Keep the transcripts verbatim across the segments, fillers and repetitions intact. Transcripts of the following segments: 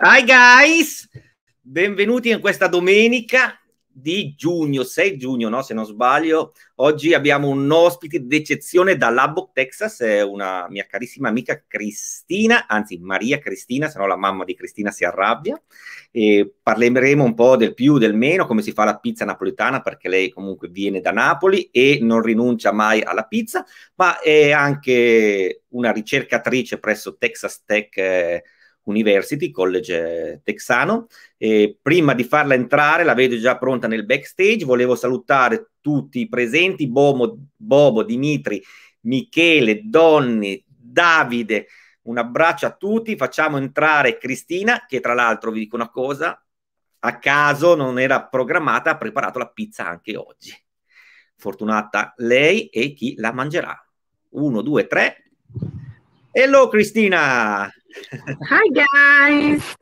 Hi guys, benvenuti in questa domenica di giugno, sei giugno, no? Se non sbaglio. Oggi abbiamo un ospite d'eccezione da Lubbock, Texas, è una mia carissima amica Cristina, anzi Maria Cristina, se no la mamma di Cristina si arrabbia. E parleremo un po' del più, del meno, come si fa la pizza napoletana, perché lei comunque viene da Napoli e non rinuncia mai alla pizza, ma è anche una ricercatrice presso Texas Tech eh, University, college texano. E prima di farla entrare, la vedo già pronta nel backstage, volevo salutare tutti i presenti, Bobo, Bobo, Dimitri, Michele, Donny, Davide, un abbraccio a tutti, facciamo entrare Cristina, che tra l'altro vi dico una cosa, a caso non era programmata, ha preparato la pizza anche oggi. Fortunata lei e chi la mangerà. Uno, due, tre. Hello Cristina! Hi guys!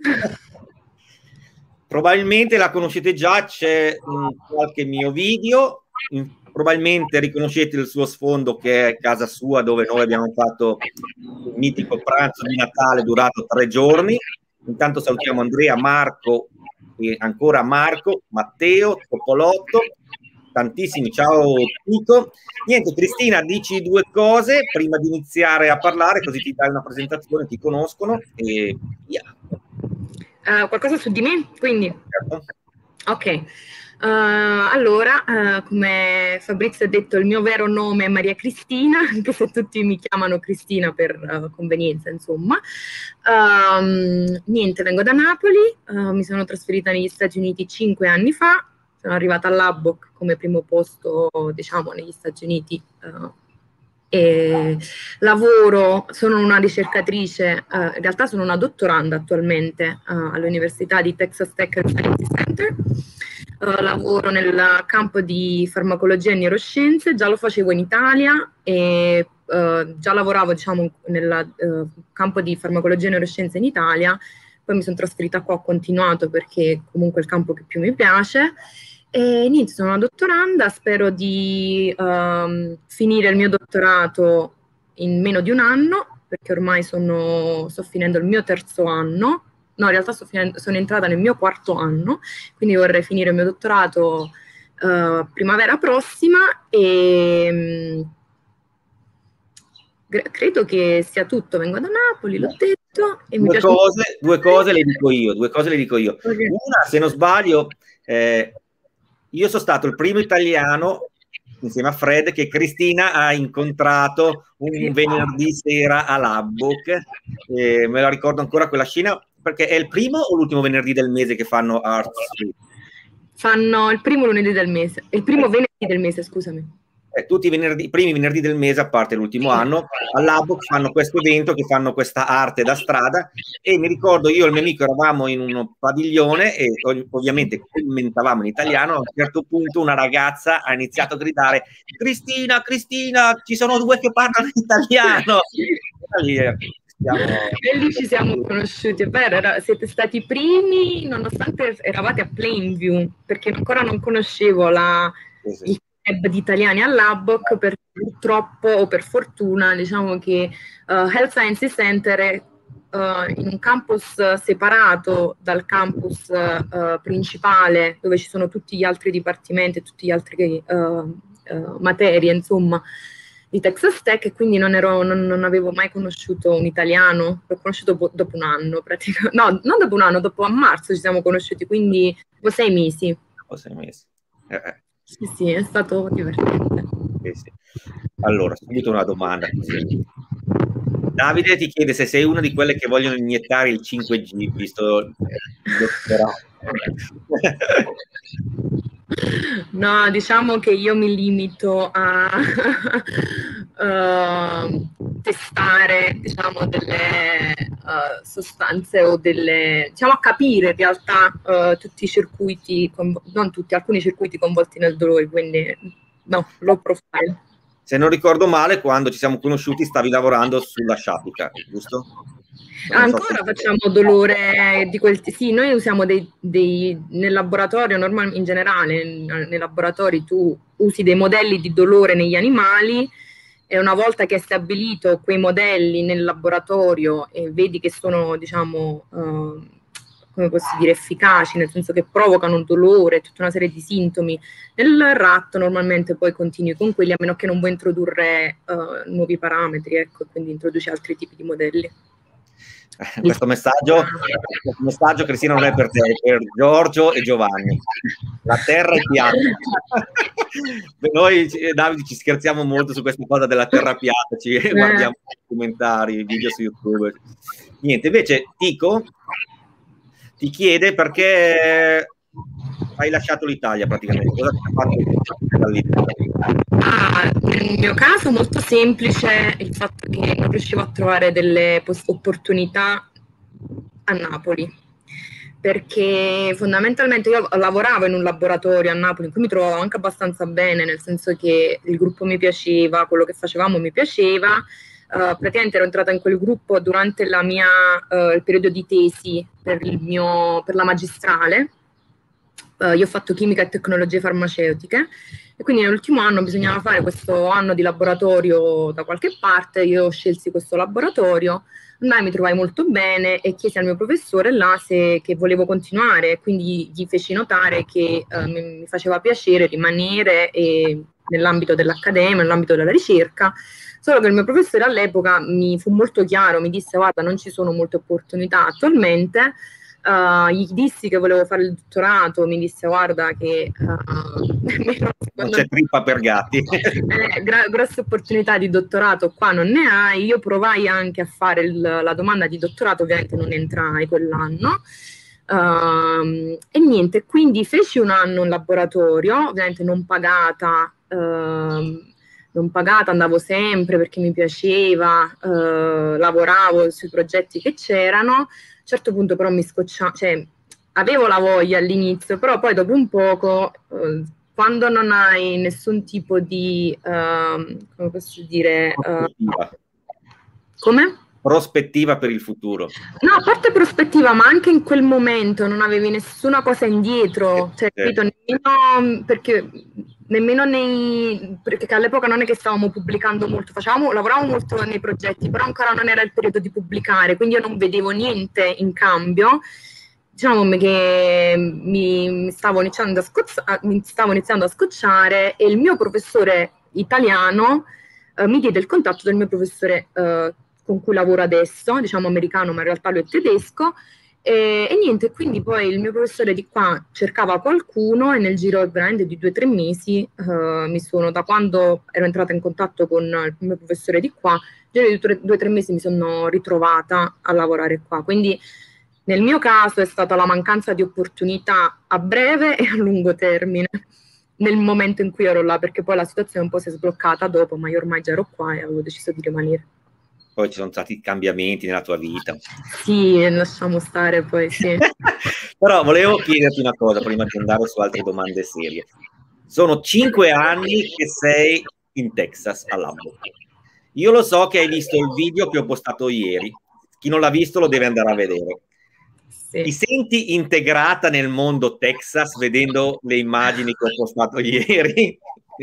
Probabilmente la conoscete già, c'è qualche mio video, in, probabilmente riconoscete il suo sfondo che è casa sua, dove noi abbiamo fatto un mitico pranzo di Natale durato tre giorni. Intanto salutiamo Andrea, Marco e ancora Marco, Matteo, Topolotto, tantissimi, ciao Tito. Niente, Cristina, dici due cose prima di iniziare a parlare, così ti dai una presentazione, ti conoscono e via. Uh, qualcosa su di me, quindi? Certo. Ok, uh, allora, uh, come Fabrizio ha detto, il mio vero nome è Maria Cristina, anche se tutti mi chiamano Cristina per uh, convenienza, insomma. Um, niente, vengo da Napoli, uh, mi sono trasferita negli Stati Uniti cinque anni fa, sono arrivata a Lubbock come primo posto, diciamo, negli Stati Uniti. Uh, E lavoro, sono una ricercatrice, uh, in realtà sono una dottoranda attualmente uh, all'Università di Texas Tech Science Center. Uh, lavoro nel campo di farmacologia e neuroscienze, già lo facevo in Italia e uh, già lavoravo, diciamo, nel uh, campo di farmacologia e neuroscienze in Italia, poi mi sono trasferita qua, ho continuato perché comunque è il campo che più mi piace. E niente, sono una dottoranda, spero di um, finire il mio dottorato in meno di un anno, perché ormai sono, sto finendo il mio terzo anno, no, in realtà sto finendo, sono entrata nel mio quarto anno, quindi vorrei finire il mio dottorato uh, primavera prossima e um, credo che sia tutto. Vengo da Napoli, l'ho detto. E due, mi piace cose, due cose le dico io, due cose le dico io. Okay. Una, se non sbaglio, eh, io sono stato il primo italiano insieme a Fred che Cristina ha incontrato un venerdì sera a Lubbock, eh, me la ricordo ancora quella scena, perché è il primo o l'ultimo venerdì del mese che fanno Art Street? Fanno il primo lunedì del mese, il primo venerdì del mese, scusami. Eh, tutti i venerdì, primi venerdì del mese, a parte l'ultimo anno, all'Lubbock fanno questo evento che fanno questa arte da strada e mi ricordo io e il mio amico eravamo in un padiglione e ovviamente commentavamo in italiano. A un certo punto una ragazza ha iniziato a gridare Cristina, Cristina, ci sono due che parlano italiano. E lì, siamo... e lì ci siamo conosciuti, è vero, era, siete stati i primi nonostante eravate a Plainview, perché ancora non conoscevo la, sì, sì. il club di italiani a Lubbock, perché purtroppo o per fortuna diciamo che uh, Health Sciences Center è uh, in un campus separato dal campus uh, principale dove ci sono tutti gli altri dipartimenti e tutti gli altri uh, uh, materie, insomma, di Texas Tech, e quindi non, ero, non, non avevo mai conosciuto un italiano, l'ho conosciuto dopo, dopo un anno, praticamente. No, non dopo un anno, dopo a marzo ci siamo conosciuti, quindi dopo sei mesi. Dopo sei mesi. Eh. Sì, sì, è stato divertente. Sì, sì. Allora, subito una domanda così. Davide ti chiede se sei una di quelle che vogliono iniettare il cinque G, visto il dottorato. No, diciamo che io mi limito a uh, testare, diciamo, delle uh, sostanze o delle, diciamo, a capire in realtà uh, tutti i circuiti, non tutti, alcuni circuiti coinvolti nel dolore, quindi no, low profile. Se non ricordo male, quando ci siamo conosciuti stavi lavorando sulla sciapica, giusto? Ancora so facciamo dolore di quel sì, noi usiamo dei, dei nel laboratorio, normal, in generale nei laboratori tu usi dei modelli di dolore negli animali e una volta che hai stabilito quei modelli nel laboratorio e vedi che sono, diciamo, uh, come posso dire, efficaci, nel senso che provocano dolore, tutta una serie di sintomi. Nel ratto normalmente poi continui con quelli, a meno che non vuoi introdurre uh, nuovi parametri, ecco, e quindi introduci altri tipi di modelli. Questo messaggio, questo messaggio, Cristina, non è per te, è per Giorgio e Giovanni. La terra è piatta. Noi, Davide, ci scherziamo molto su questa cosa della terra piatta, ci eh. guardiamo documentari, video su YouTube. Niente, invece Tico ti chiede perché hai lasciato l'Italia praticamente. Cosa ti ha fatto dall'Italia? Ah, nel mio caso molto semplice il fatto che non riuscivo a trovare delle opportunità a Napoli, perché fondamentalmente io lavoravo in un laboratorio a Napoli in cui mi trovavo anche abbastanza bene, nel senso che il gruppo mi piaceva, quello che facevamo mi piaceva. Uh, praticamente ero entrata in quel gruppo durante la mia, uh, il periodo di tesi per, il mio, per la magistrale. Uh, io ho fatto chimica e tecnologie farmaceutiche e quindi nell'ultimo anno bisognava fare questo anno di laboratorio da qualche parte. Io scelsi questo laboratorio, andai, mi trovai molto bene e chiesi al mio professore là se che volevo continuare, quindi gli feci notare che uh, mi, mi faceva piacere rimanere nell'ambito dell'accademia, nell'ambito della ricerca. Solo che il mio professore all'epoca mi fu molto chiaro, mi disse guarda non ci sono molte opportunità attualmente. Uh, gli dissi che volevo fare il dottorato, mi disse guarda che uh, non c'è trippa per gatti. eh, gra- grosse opportunità di dottorato qua non ne hai. Io provai anche a fare il, la domanda di dottorato, ovviamente non entrai quell'anno. Uh, e niente, quindi feci un anno in laboratorio, ovviamente non pagata, uh, non pagata, andavo sempre perché mi piaceva, uh, lavoravo sui progetti che c'erano. A un certo punto però mi scocciava, cioè avevo la voglia all'inizio, però poi dopo un poco, uh, quando non hai nessun tipo di, uh, come posso dire, prospettiva. Uh, come? Prospettiva per il futuro. No, a parte prospettiva, ma anche in quel momento non avevi nessuna cosa indietro, cioè, capito? Nemmeno, perché nemmeno nei, perché all'epoca non è che stavamo pubblicando molto, facevamo, lavoravamo molto nei progetti, però ancora non era il periodo di pubblicare, quindi io non vedevo niente in cambio. Diciamo che mi, mi, stavo iniziando a scoccia, mi stavo iniziando a scocciare e il mio professore italiano eh, mi diede il contatto del mio professore eh, con cui lavoro adesso, diciamo americano, ma in realtà lui è tedesco. E, e niente, quindi poi il mio professore di qua cercava qualcuno e nel giro veramente di due o tre mesi uh, mi sono, da quando ero entrata in contatto con il mio professore di qua, nel giro di due o tre mesi mi sono ritrovata a lavorare qua. Quindi nel mio caso è stata la mancanza di opportunità a breve e a lungo termine nel momento in cui ero là, perché poi la situazione un po' si è sbloccata dopo, ma io ormai già ero qua e avevo deciso di rimanere. Poi ci sono stati cambiamenti nella tua vita. Sì, lasciamo stare poi, sì. Però volevo chiederti una cosa prima di andare su altre domande serie. Sono cinque anni che sei in Texas a Lubbock. Io lo so che hai visto il video che ho postato ieri. Chi non l'ha visto lo deve andare a vedere. Sì. Ti senti integrata nel mondo Texas vedendo le immagini che ho postato ieri?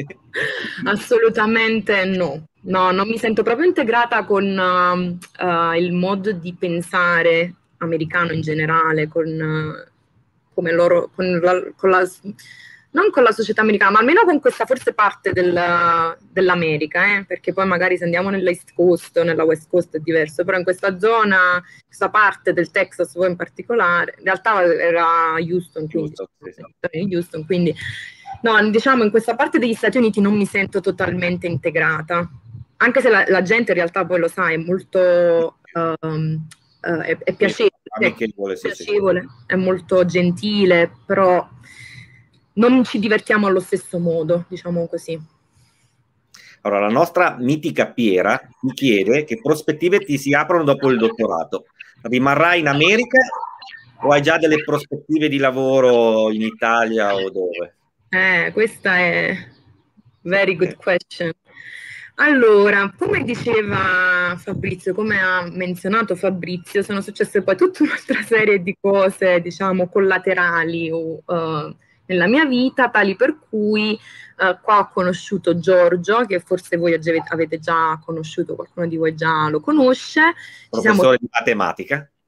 Assolutamente no. No, non mi sento proprio integrata con uh, uh, il modo di pensare americano in generale, con, uh, come loro, con la, con la, non con la società americana, ma almeno con questa forse parte del, dell'America, eh? Perché poi magari se andiamo nell'East Coast o nella West Coast è diverso, però in questa zona, questa parte del Texas poi in particolare, in realtà era Houston, quindi, Giusto, sì, sì. Houston, quindi no, diciamo in questa parte degli Stati Uniti non mi sento totalmente integrata, anche se la, la gente in realtà poi lo sa, è molto um, uh, è, è piacevole, amichevole, sì, piacevole sì. È molto gentile, però non ci divertiamo allo stesso modo, diciamo così. Allora, la nostra mitica Piera mi chiede che prospettive ti si aprono dopo il dottorato. Rimarrai in America o hai già delle prospettive di lavoro in Italia o dove? Eh, questa è very good question. Allora, come diceva Fabrizio, come ha menzionato Fabrizio, sono successe poi tutta un'altra serie di cose, diciamo, collaterali o, uh, nella mia vita, tali per cui uh, qua ho conosciuto Giorgio, che forse voi avete già conosciuto, qualcuno di voi già lo conosce. Professore Ci siamo... di matematica.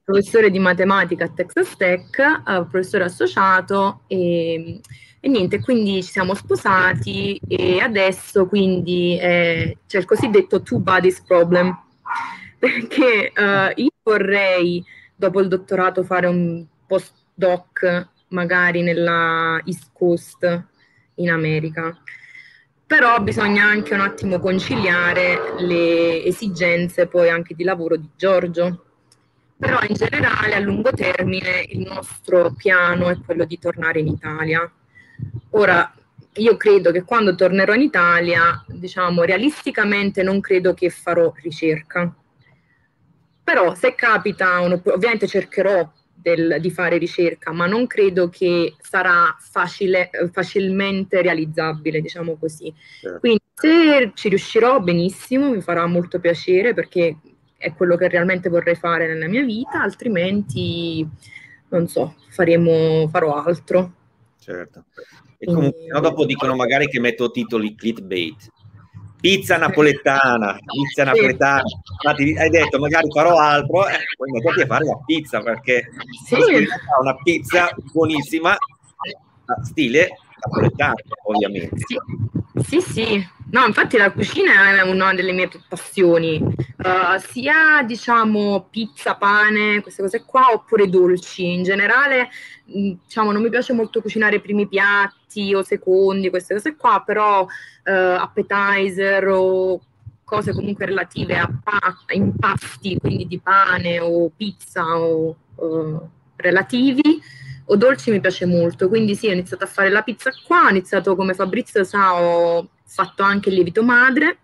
professore di matematica a Texas Tech, uh, professore associato e, e niente, quindi ci siamo sposati e adesso quindi eh, c'è il cosiddetto two bodies problem, perché uh, io vorrei dopo il dottorato fare un postdoc magari nella East Coast in America, però bisogna anche un attimo conciliare le esigenze poi anche di lavoro di Giorgio. Però in generale a lungo termine il nostro piano è quello di tornare in Italia. Ora, io credo che quando tornerò in Italia, diciamo, realisticamente non credo che farò ricerca. Però se capita, ovviamente cercherò del, di fare ricerca, ma non credo che sarà facile, facilmente realizzabile, diciamo così. Certo. Quindi se ci riuscirò, benissimo, mi farà molto piacere perché è quello che realmente vorrei fare nella mia vita, altrimenti, non so, faremo, farò altro. Certo. E comunque, no, dopo dicono magari che metto titoli clickbait. Pizza napoletana, pizza napoletana. Infatti hai detto magari farò altro, eh, poi mettiti a fare la pizza perché sì, una pizza buonissima, stile napoletano, ovviamente. Sì, sì, sì. No, infatti la cucina è una delle mie passioni, uh, sia diciamo pizza, pane, queste cose qua, oppure dolci. In generale, mh, diciamo, non mi piace molto cucinare primi piatti o secondi, queste cose qua, però uh, appetizer o cose comunque relative a, pa- a impasti, quindi di pane o pizza o uh, relativi, o dolci mi piace molto, quindi sì, ho iniziato a fare la pizza qua, ho iniziato, come Fabrizio sa, ho fatto anche il lievito madre,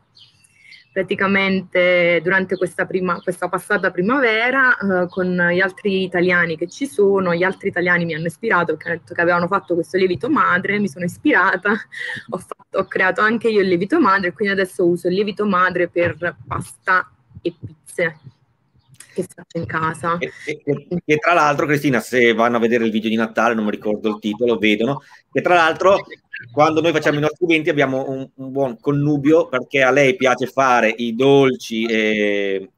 praticamente durante questa, prima, questa passata primavera eh, con gli altri italiani che ci sono, gli altri italiani mi hanno ispirato perché hanno detto che avevano fatto questo lievito madre, mi sono ispirata, ho, fatto, ho creato anche io il lievito madre, quindi adesso uso il lievito madre per pasta e pizze che faccio in casa. E, e, e tra l'altro, Cristina, se vanno a vedere il video di Natale, non mi ricordo il titolo, vedono che tra l'altro quando noi facciamo i nostri eventi abbiamo un, un buon connubio perché a lei piace fare i dolci e,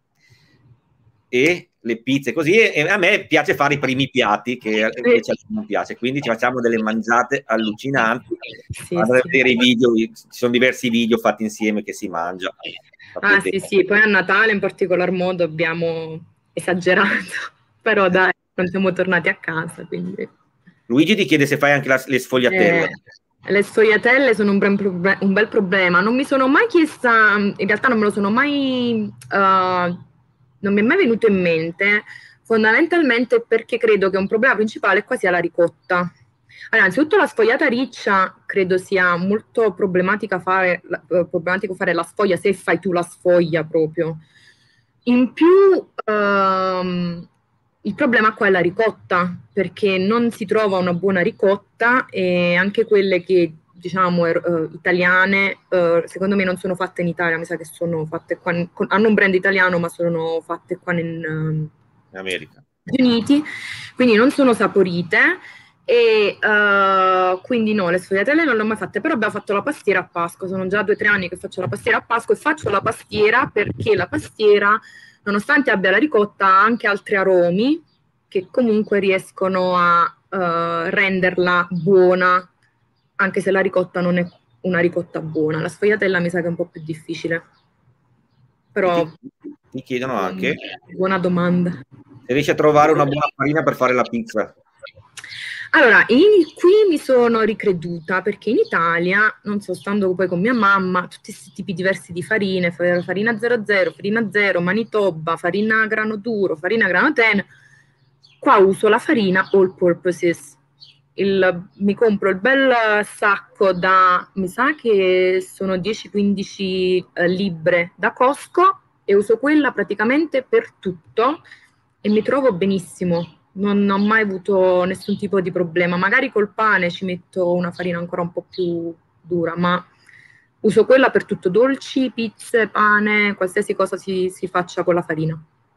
e le pizze così, e a me piace fare i primi piatti che invece a lei non piace, quindi ci facciamo delle mangiate allucinanti. Sì, Vado a sì. vedere i video, ci sono diversi video fatti insieme che si mangia. Ah sì, sì, poi a Natale in particolar modo abbiamo esagerato, però dai, non siamo tornati a casa, quindi... Luigi ti chiede se fai anche la, le sfogliatelle. Eh, le sfogliatelle sono un, proble- un bel problema, non mi sono mai chiesta, in realtà non me lo sono mai, uh, non mi è mai venuto in mente, fondamentalmente perché credo che un problema principale qua sia la ricotta. Allora, innanzitutto la sfogliata riccia credo sia molto problematica fare, uh, problematico fare la sfoglia se fai tu la sfoglia proprio. In più, um, il problema qua è la ricotta, perché non si trova una buona ricotta e anche quelle che, diciamo, er, uh, italiane, uh, secondo me non sono fatte in Italia, mi sa che sono fatte qua, in, con, hanno un brand italiano, ma sono fatte qua in, um, in America. Stati Uniti, quindi non sono saporite. E uh, quindi no, le sfogliatelle non le ho mai fatte, però abbiamo fatto la pastiera a Pasqua, sono già due o tre anni che faccio la pastiera a Pasqua e faccio la pastiera perché la pastiera, nonostante abbia la ricotta, ha anche altri aromi che comunque riescono a uh, renderla buona, anche se la ricotta non è una ricotta buona. La sfogliatella mi sa che è un po' più difficile, però ti, ti chiedono anche buona domanda se riesci a trovare una buona farina per fare la pizza. Allora, in, qui mi sono ricreduta perché in Italia, non so, stando poi con mia mamma, tutti questi tipi diversi di farine, farina zero zero, farina zero, Manitoba, farina grano duro, farina grano ten, qua uso la farina all purposes. Il, mi compro il bel sacco da, mi sa che sono dieci quindici eh, libbre da Costco e uso quella praticamente per tutto e mi trovo benissimo. Non ho mai avuto nessun tipo di problema. Magari col pane ci metto una farina ancora un po' più dura, ma uso quella per tutto, dolci, pizze, pane, qualsiasi cosa si, si faccia con la farina.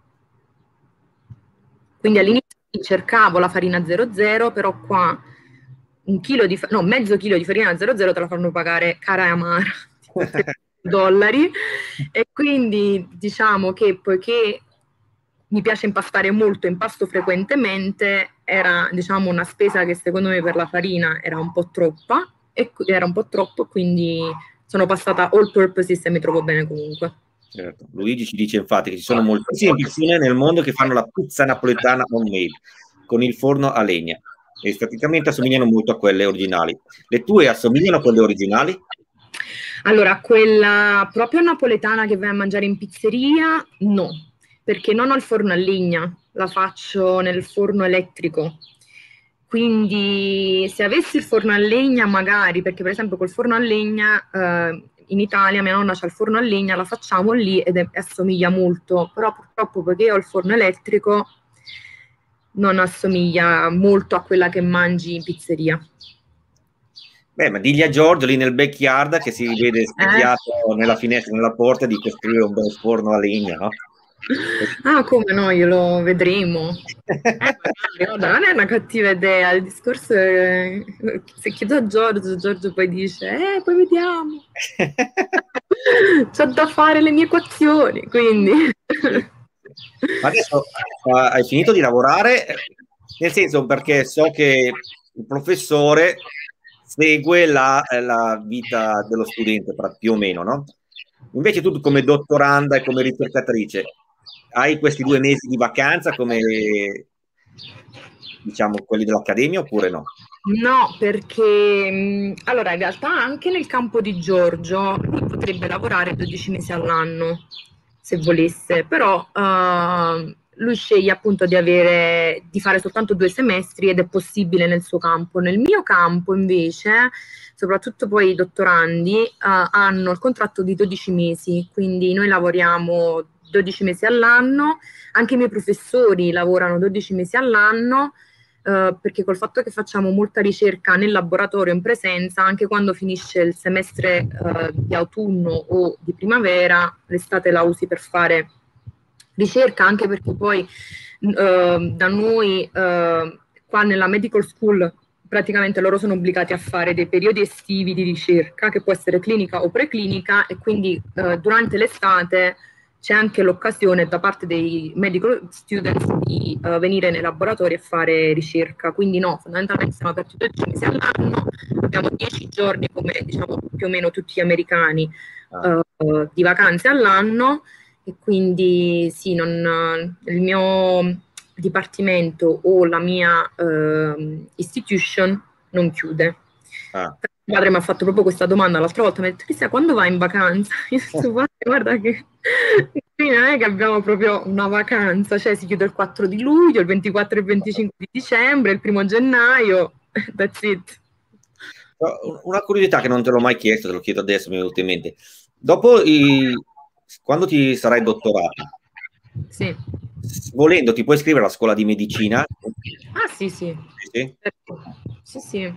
Quindi all'inizio cercavo la farina zero zero, però qua un chilo di, no, mezzo chilo di farina zero zero te la fanno pagare cara e amara, dollari, e quindi diciamo che poiché mi piace impastare molto, impasto frequentemente, era diciamo una spesa che secondo me per la farina era un po' troppa, e era un po' troppo, quindi sono passata all purposes e mi trovo bene comunque. Certo. Luigi ci dice infatti che ci sono moltissime pizzine nel mondo che fanno la pizza napoletana homemade con il forno a legna e esteticamente assomigliano molto a quelle originali. Le tue assomigliano a quelle originali? Allora, quella proprio napoletana che vai a mangiare in pizzeria, no, perché non ho il forno a legna, la faccio nel forno elettrico. Quindi se avessi il forno a legna magari, perché per esempio col forno a legna eh, in Italia mia nonna c'ha il forno a legna, la facciamo lì ed è, assomiglia molto, però purtroppo perché ho il forno elettrico non assomiglia molto a quella che mangi in pizzeria. Beh, ma digli a Giorgio lì nel backyard che si vede specchiato eh? nella finestra, nella porta, di costruire un bel forno a legna, no? Ah, come no, glielo vedremo. Eh, guarda, non è una cattiva idea, il discorso è... se chiedo a Giorgio, Giorgio poi dice, eh, poi vediamo. C'ho da fare le mie equazioni, quindi... Ma adesso uh, hai finito di lavorare? Nel senso, perché so che il professore segue la, la vita dello studente, più o meno, no? Invece tu come dottoranda e come ricercatrice hai questi due mesi di vacanza come, diciamo, quelli dell'accademia oppure no? No, perché allora in realtà anche nel campo di Giorgio potrebbe lavorare dodici mesi all'anno se volesse, però uh, lui sceglie appunto di avere di fare soltanto due semestri ed è possibile nel suo campo. Nel mio campo invece, soprattutto poi i dottorandi uh, hanno il contratto di dodici mesi, quindi noi lavoriamo dodici mesi all'anno, anche i miei professori lavorano dodici mesi all'anno. Uh, perché col fatto che facciamo molta ricerca nel laboratorio in presenza, anche quando finisce il semestre uh, di autunno o di primavera, l'estate la usi per fare ricerca, anche perché poi uh, da noi uh, qua nella medical school praticamente loro sono obbligati a fare dei periodi estivi di ricerca, che può essere clinica o preclinica, e quindi uh, durante l'estate c'è anche l'occasione da parte dei medical students di uh, venire nei laboratori a fare ricerca. Quindi no, fondamentalmente siamo aperti dodici mesi all'anno, abbiamo dieci giorni come diciamo più o meno tutti gli americani uh, uh, di vacanze all'anno, e quindi sì, non, il mio dipartimento o la mia uh, institution non chiude. Ah. Mio padre mi ha fatto proprio questa domanda l'altra volta, mi ha detto: Cristian, quando vai in vacanza? Io ho detto, guarda che qui non è che abbiamo proprio una vacanza, cioè si chiude il quattro di luglio, il ventiquattro e il venticinque di dicembre, il primo gennaio, that's it. Una curiosità che non te l'ho mai chiesto, te lo chiedo adesso, mi è venuto in mente. Dopo, i... quando ti sarai dottorato, sì. volendo ti puoi iscrivere alla scuola di medicina? Ah sì, sì. Sì, sì, sì.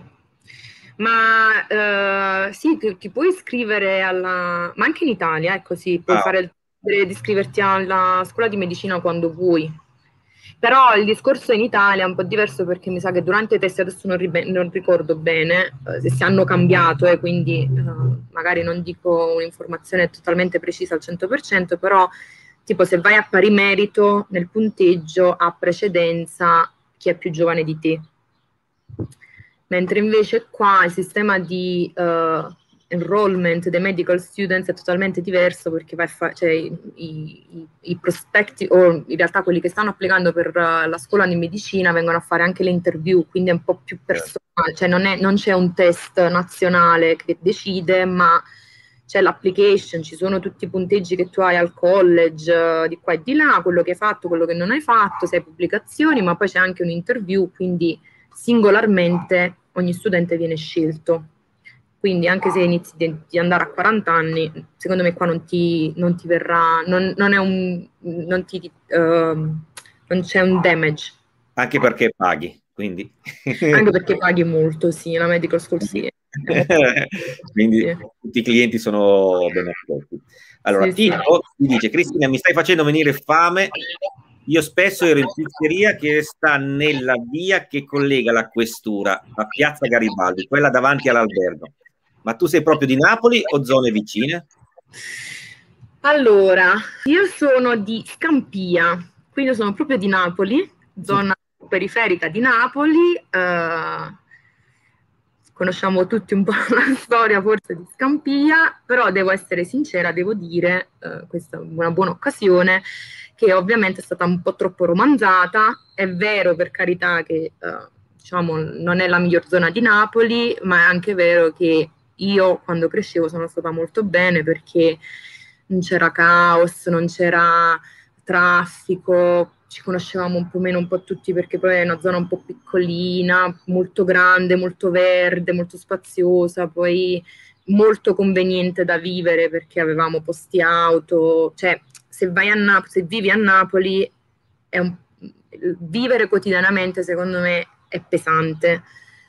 Ma uh, sì, ti, ti puoi iscrivere alla... ma anche in Italia, è così, puoi ah. fare il di iscriverti alla scuola di medicina quando vuoi. Però il discorso in Italia è un po' diverso, perché mi sa che durante i test, adesso non, non ricordo bene uh, se si hanno cambiato, eh, quindi uh, magari non dico un'informazione totalmente precisa al cento per cento, però tipo se vai a pari merito nel punteggio ha precedenza chi è più giovane di te. Mentre invece qua il sistema di uh, enrollment dei medical students è totalmente diverso, perché vai a fa- cioè, i, i, i prospetti, o in realtà quelli che stanno applicando per uh, la scuola di medicina, vengono a fare anche le interview, quindi è un po' più personale, cioè non, è, non c'è un test nazionale che decide, ma c'è l'application, ci sono tutti i punteggi che tu hai al college, uh, di qua e di là, quello che hai fatto, quello che non hai fatto, sei pubblicazioni, ma poi c'è anche un interview, quindi singolarmente ogni studente viene scelto. Quindi anche se inizi di andare a quaranta anni, secondo me qua non ti, non ti verrà, non, non è un, non ti, uh, non c'è un damage. Anche perché paghi, quindi. Anche perché paghi molto, sì, la medical school sì. Quindi sì, tutti i clienti sono ben accolti. Allora, sì, Tito sì. mi dice: Cristina, mi stai facendo venire fame. Io spesso ero in pizzeria che sta nella via che collega la questura a Piazza Garibaldi, quella davanti all'albergo. Ma tu sei proprio di Napoli o zone vicine? Allora, io sono di Scampia, quindi sono proprio di Napoli, zona periferica di Napoli. Eh, conosciamo tutti un po' la storia forse di Scampia, però devo essere sincera, devo dire, eh, questa è una buona occasione, che ovviamente è stata un po' troppo romanzata. È vero, per carità, che eh, diciamo non è la miglior zona di Napoli, ma è anche vero che io quando crescevo sono stata molto bene, perché non c'era caos, non c'era traffico, ci conoscevamo un po' meno un po' tutti, perché poi è una zona un po' piccolina, molto grande, molto verde, molto spaziosa, poi molto conveniente da vivere perché avevamo posti auto. Cioè, se vai a Napoli, se vivi a Napoli, è un, vivere quotidianamente secondo me è pesante.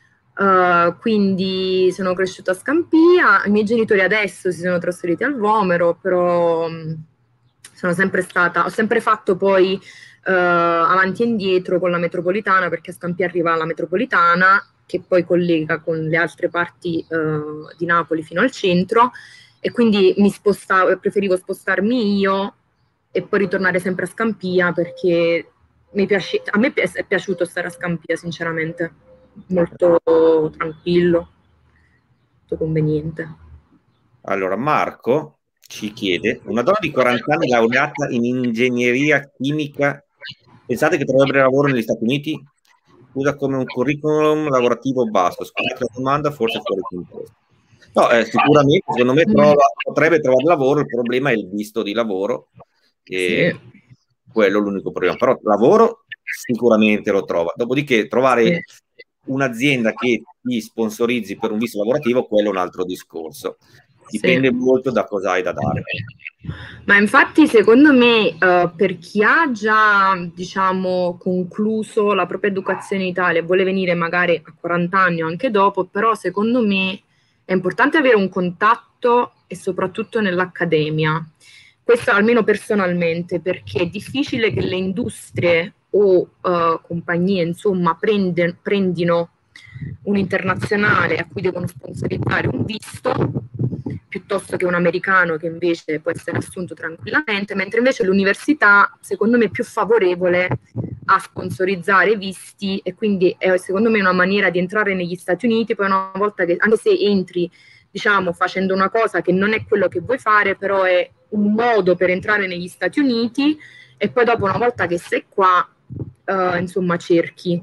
Uh, quindi sono cresciuta a Scampia, i miei genitori adesso si sono trasferiti al Vomero, però um, sono sempre stata, ho sempre fatto poi uh, avanti e indietro con la metropolitana, perché a Scampia arriva la metropolitana che poi collega con le altre parti uh, di Napoli fino al centro, e quindi mi spostavo, preferivo spostarmi io e poi ritornare sempre a Scampia, perché mi piace, a me è piaciuto stare a Scampia sinceramente, molto tranquillo, molto conveniente. Allora, Marco ci chiede: una donna di quaranta anni laureata in ingegneria chimica, pensate che troverebbe lavoro negli Stati Uniti? Usa come un curriculum lavorativo basso. Scusate la domanda, forse fuori contesto. No, eh, sicuramente, secondo me trova, potrebbe trovare lavoro, il problema è il visto di lavoro, e Sì. quello è l'unico problema. Però lavoro sicuramente lo trova. Dopodiché trovare Sì. un'azienda che ti sponsorizzi per un visto lavorativo, quello è un altro discorso. Dipende Sì. molto da cosa hai da dare. Ma infatti secondo me uh, per chi ha già, diciamo, concluso la propria educazione in Italia e vuole venire magari a quaranta anni o anche dopo, però secondo me è importante avere un contatto, e soprattutto nell'accademia. Questo almeno personalmente, perché è difficile che le industrie o uh, compagnie, insomma, prende, prendino un internazionale a cui devono sponsorizzare un visto, piuttosto che un americano che invece può essere assunto tranquillamente, mentre invece l'università secondo me è più favorevole a sponsorizzare visti, e quindi è secondo me una maniera di entrare negli Stati Uniti. Poi una volta che, anche se entri, diciamo, facendo una cosa che non è quello che vuoi fare, però è un modo per entrare negli Stati Uniti, e poi dopo, una volta che sei qua, uh, insomma, cerchi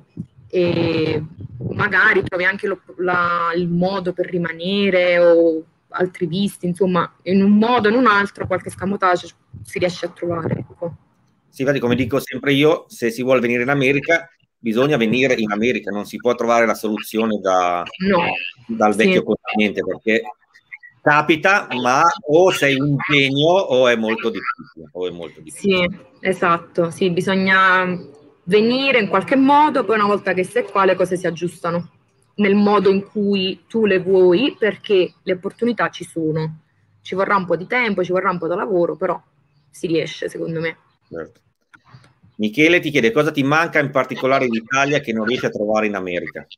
e magari trovi anche lo, la, il modo per rimanere, o altri visti, insomma, in un modo o in un altro qualche scamotage si riesce a trovare, ecco. Sì, infatti, come dico sempre io, se si vuole venire in America, bisogna venire in America, non si può trovare la soluzione da, no. dal vecchio sì. continente, perché capita, ma o sei un genio o è molto difficile. O è molto difficile. Sì, esatto, sì, bisogna venire in qualche modo, poi una volta che sei qua le cose si aggiustano nel modo in cui tu le vuoi, perché le opportunità ci sono. Ci vorrà un po' di tempo, ci vorrà un po' di lavoro, però si riesce, secondo me. Certo. Michele ti chiede: cosa ti manca in particolare in Italia che non riesci a trovare in America?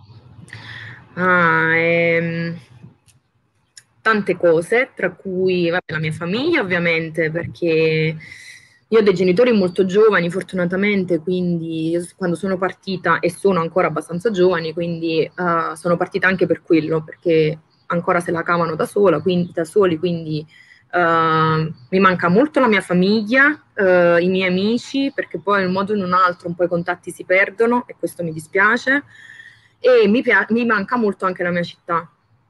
Ah, ehm, tante cose, tra cui vabbè, la mia famiglia ovviamente, perché io ho dei genitori molto giovani fortunatamente, quindi io quando sono partita, e sono ancora abbastanza giovani, quindi uh, sono partita anche per quello, perché ancora se la cavano da sola, quindi da soli, quindi uh, mi manca molto la mia famiglia, uh, i miei amici, perché poi in un modo o in un altro un po' i contatti si perdono e questo mi dispiace, e mi, mi manca molto anche la mia città.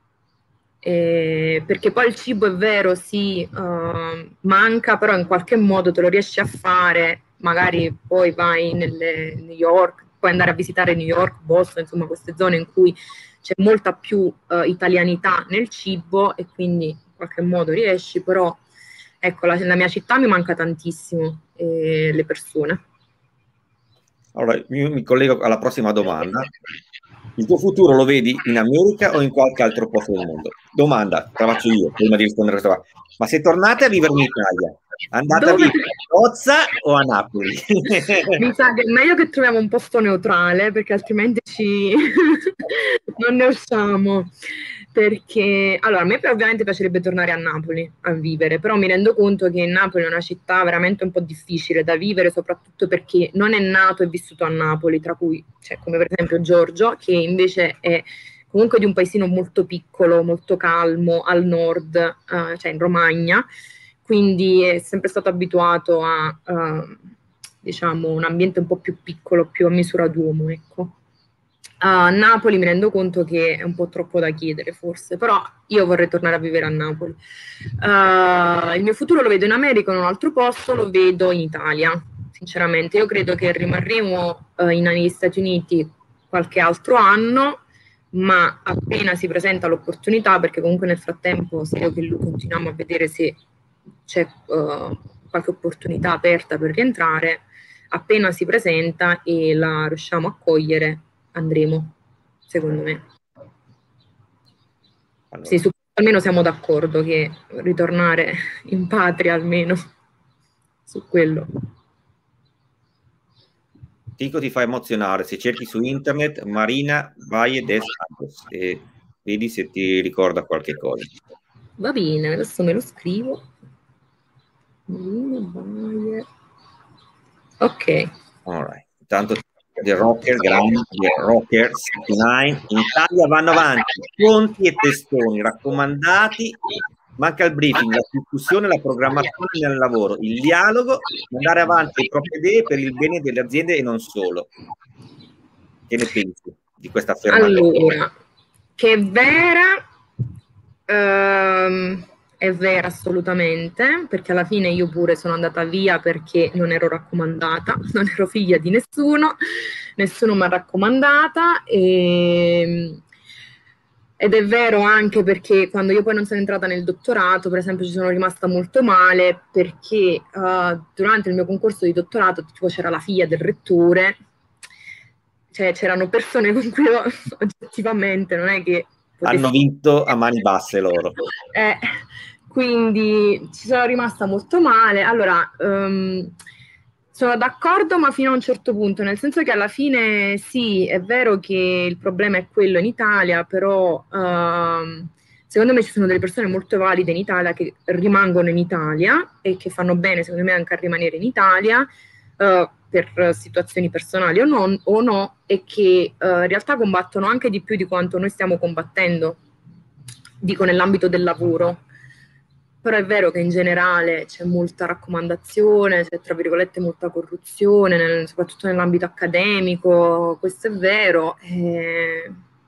Eh, perché poi il cibo è vero, sì, uh, manca, però in qualche modo te lo riesci a fare, magari poi vai nelle New York, puoi andare a visitare New York, Boston, insomma queste zone in cui c'è molta più uh, italianità nel cibo, e quindi in qualche modo riesci, però ecco, la, la mia città mi manca tantissimo, e le persone. Allora, io mi collego alla prossima domanda. Il tuo futuro lo vedi in America o in qualche altro posto del mondo? Domanda, te la faccio io, prima di rispondere a questa qua. Ma se tornate a vivere in Italia, andate a Dove? vivere a Nozza o a Napoli? Mi sa che è meglio che troviamo un posto neutrale, perché altrimenti ci... non ne usciamo. perché allora a me ovviamente piacerebbe tornare a Napoli a vivere, però mi rendo conto che Napoli è una città veramente un po' difficile da vivere, soprattutto perché non è nato e vissuto a Napoli, tra cui cioè, come per esempio Giorgio, che invece è comunque di un paesino molto piccolo, molto calmo, al nord, eh, cioè in Romagna, quindi è sempre stato abituato a uh, diciamo un ambiente un po' più piccolo, più a misura d'uomo, ecco. A Napoli mi rendo conto che è un po' troppo da chiedere forse, però io vorrei tornare a vivere a Napoli. Uh, il mio futuro lo vedo in America, in un altro posto, lo vedo in Italia, sinceramente. Io credo che rimarremo uh, in, negli Stati Uniti qualche altro anno, ma appena si presenta l'opportunità, perché comunque nel frattempo se io che lui continuiamo a vedere se c'è uh, qualche opportunità aperta per rientrare, appena si presenta e la riusciamo a cogliere, andremo, secondo me. Allora. Sì, su, almeno siamo d'accordo che ritornare in patria almeno su quello. Tico ti fa emozionare, se cerchi su internet Marina Valle de Santos e vedi se ti ricorda qualche cosa. Va bene, adesso me lo scrivo. Marina Valle. Ok. All right. Intanto The Rocker, grande The Rocker settantanove, in Italia vanno avanti conti e testoni raccomandati, manca il briefing, la discussione, la programmazione nel lavoro, il dialogo, andare avanti le proprie idee per il bene delle aziende e non solo. Che ne pensi di questa affermazione? Allora, che è vera, ehm, è vera assolutamente, perché alla fine io pure sono andata via perché non ero raccomandata, non ero figlia di nessuno, nessuno mi ha raccomandata e... ed è vero anche perché quando io poi non sono entrata nel dottorato, per esempio, ci sono rimasta molto male perché uh, durante il mio concorso di dottorato tipo c'era la figlia del rettore, cioè c'erano persone con cui io, oggettivamente non è che potessi... hanno vinto a mani basse loro. Eh, quindi ci sono rimasta molto male. Allora, um, sono d'accordo, ma fino a un certo punto, nel senso che alla fine sì, è vero che il problema è quello in Italia, però um, secondo me ci sono delle persone molto valide in Italia che rimangono in Italia e che fanno bene, secondo me, anche a rimanere in Italia uh, per situazioni personali o, non, o no, e che uh, in realtà combattono anche di più di quanto noi stiamo combattendo, dico nell'ambito del lavoro. Però è vero che in generale c'è molta raccomandazione, c'è tra virgolette molta corruzione, nel, soprattutto nell'ambito accademico, questo è vero. E...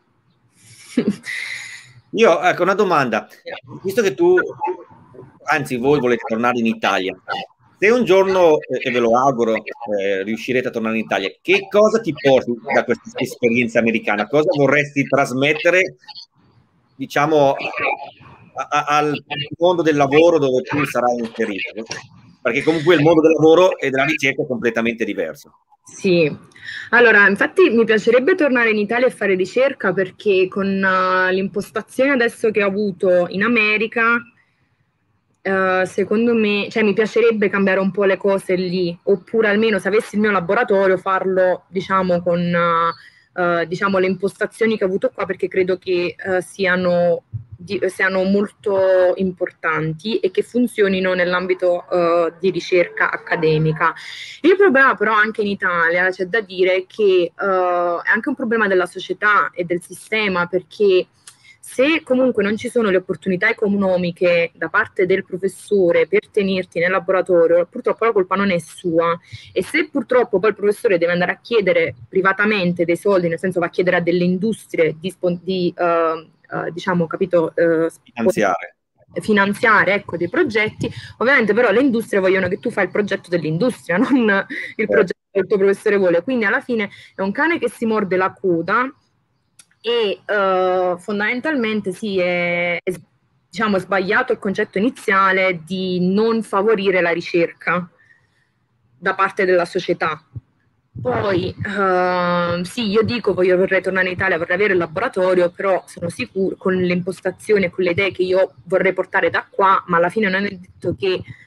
Io, ecco, una domanda. Visto che tu, anzi voi volete tornare in Italia, se un giorno, e ve lo auguro, eh, riuscirete a tornare in Italia, che cosa ti porti da questa esperienza americana? Cosa vorresti trasmettere, diciamo, a, a, al mondo del lavoro dove tu sarai inserito? Perché comunque il mondo del lavoro e della ricerca è completamente diverso. Sì, allora infatti mi piacerebbe tornare in Italia e fare ricerca perché con uh, l'impostazione adesso che ho avuto in America, uh, secondo me, cioè mi piacerebbe cambiare un po' le cose lì, oppure almeno se avessi il mio laboratorio farlo, diciamo, con uh, uh, diciamo, le impostazioni che ho avuto qua, perché credo che uh, siano Di, siano molto importanti e che funzionino nell'ambito uh, di ricerca accademica. Il problema però anche in Italia c'è da dire che uh, è anche un problema della società e del sistema, perché se comunque non ci sono le opportunità economiche da parte del professore per tenerti nel laboratorio, purtroppo la colpa non è sua, e se purtroppo poi il professore deve andare a chiedere privatamente dei soldi, nel senso va a chiedere a delle industrie di, di uh, Uh, diciamo, capito, uh, finanziare. finanziare ecco, dei progetti, ovviamente però le industrie vogliono che tu fai il progetto dell'industria, non il progetto che il tuo professore vuole, quindi alla fine è un cane che si morde la coda e uh, fondamentalmente sì, è, è diciamo, sbagliato il concetto iniziale di non favorire la ricerca da parte della società. Poi, uh, sì, io dico voglio vorrei tornare in Italia, vorrei avere il laboratorio, però sono sicuro con le impostazioni e con le idee che io vorrei portare da qua, ma alla fine non è detto che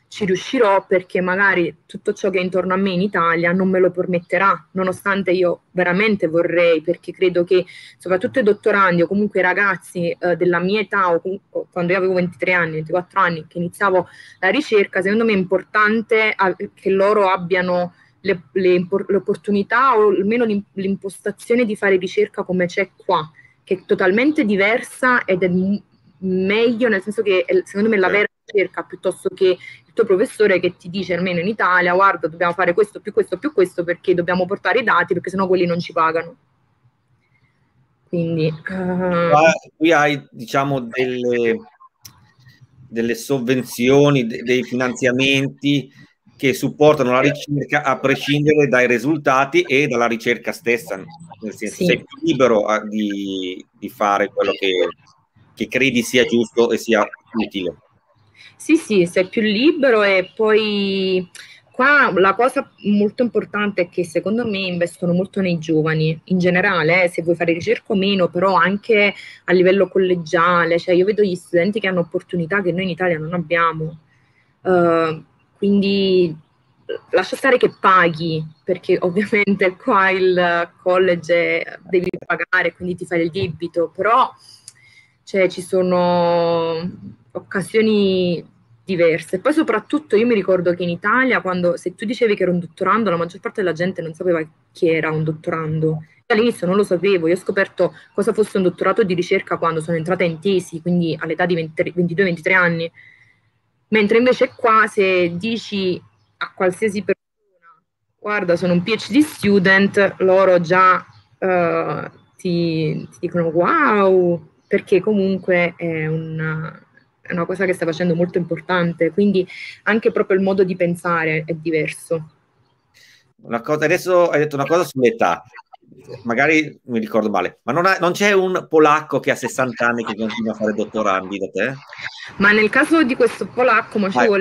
ci riuscirò perché magari tutto ciò che è intorno a me in Italia non me lo permetterà, nonostante io veramente vorrei, perché credo che soprattutto i dottorandi o comunque i ragazzi eh, della mia età o comunque, quando io avevo ventitré anni, ventiquattro anni, che iniziavo la ricerca, secondo me è importante che loro abbiano le, le, l'opportunità o almeno l'impostazione di fare ricerca come c'è qua, che è totalmente diversa ed è meglio, nel senso che è, secondo me, la vera ricerca, piuttosto che il tuo professore che ti dice, almeno in Italia, guarda, dobbiamo fare questo, più questo, più questo, perché dobbiamo portare i dati, perché sennò quelli non ci pagano. Quindi... Uh... Qua, qui hai, diciamo, delle, delle sovvenzioni, de, dei finanziamenti che supportano la ricerca a prescindere dai risultati e dalla ricerca stessa, nel senso, sì, sei più libero a, di, di fare quello che, che credi sia giusto e sia utile. Sì, sì, sei più libero e poi qua la cosa molto importante è che secondo me investono molto nei giovani, in generale, eh, se vuoi fare ricerca o meno, però anche a livello collegiale, cioè io vedo gli studenti che hanno opportunità che noi in Italia non abbiamo, uh, quindi lascia stare che paghi, perché ovviamente qua il college devi pagare, quindi ti fai il debito, però cioè, ci sono occasioni diverse. Poi soprattutto io mi ricordo che in Italia, quando se tu dicevi che ero un dottorando, la maggior parte della gente non sapeva chi era un dottorando. Io all'inizio non lo sapevo, io ho scoperto cosa fosse un dottorato di ricerca quando sono entrata in tesi, quindi all'età di ventidue ventitré anni. Mentre invece qua se dici a qualsiasi persona, guarda, sono un PhD student, loro già uh, ti, ti dicono wow, perché comunque è una, è una cosa che stai facendo molto importante, quindi anche proprio il modo di pensare è diverso. Una cosa, adesso hai detto una cosa sull'età, magari mi ricordo male, ma non, ha, non c'è un polacco che ha sessanta anni che continua a fare dottorandi da te? Ma nel caso di questo polacco, ma ci ah, vuole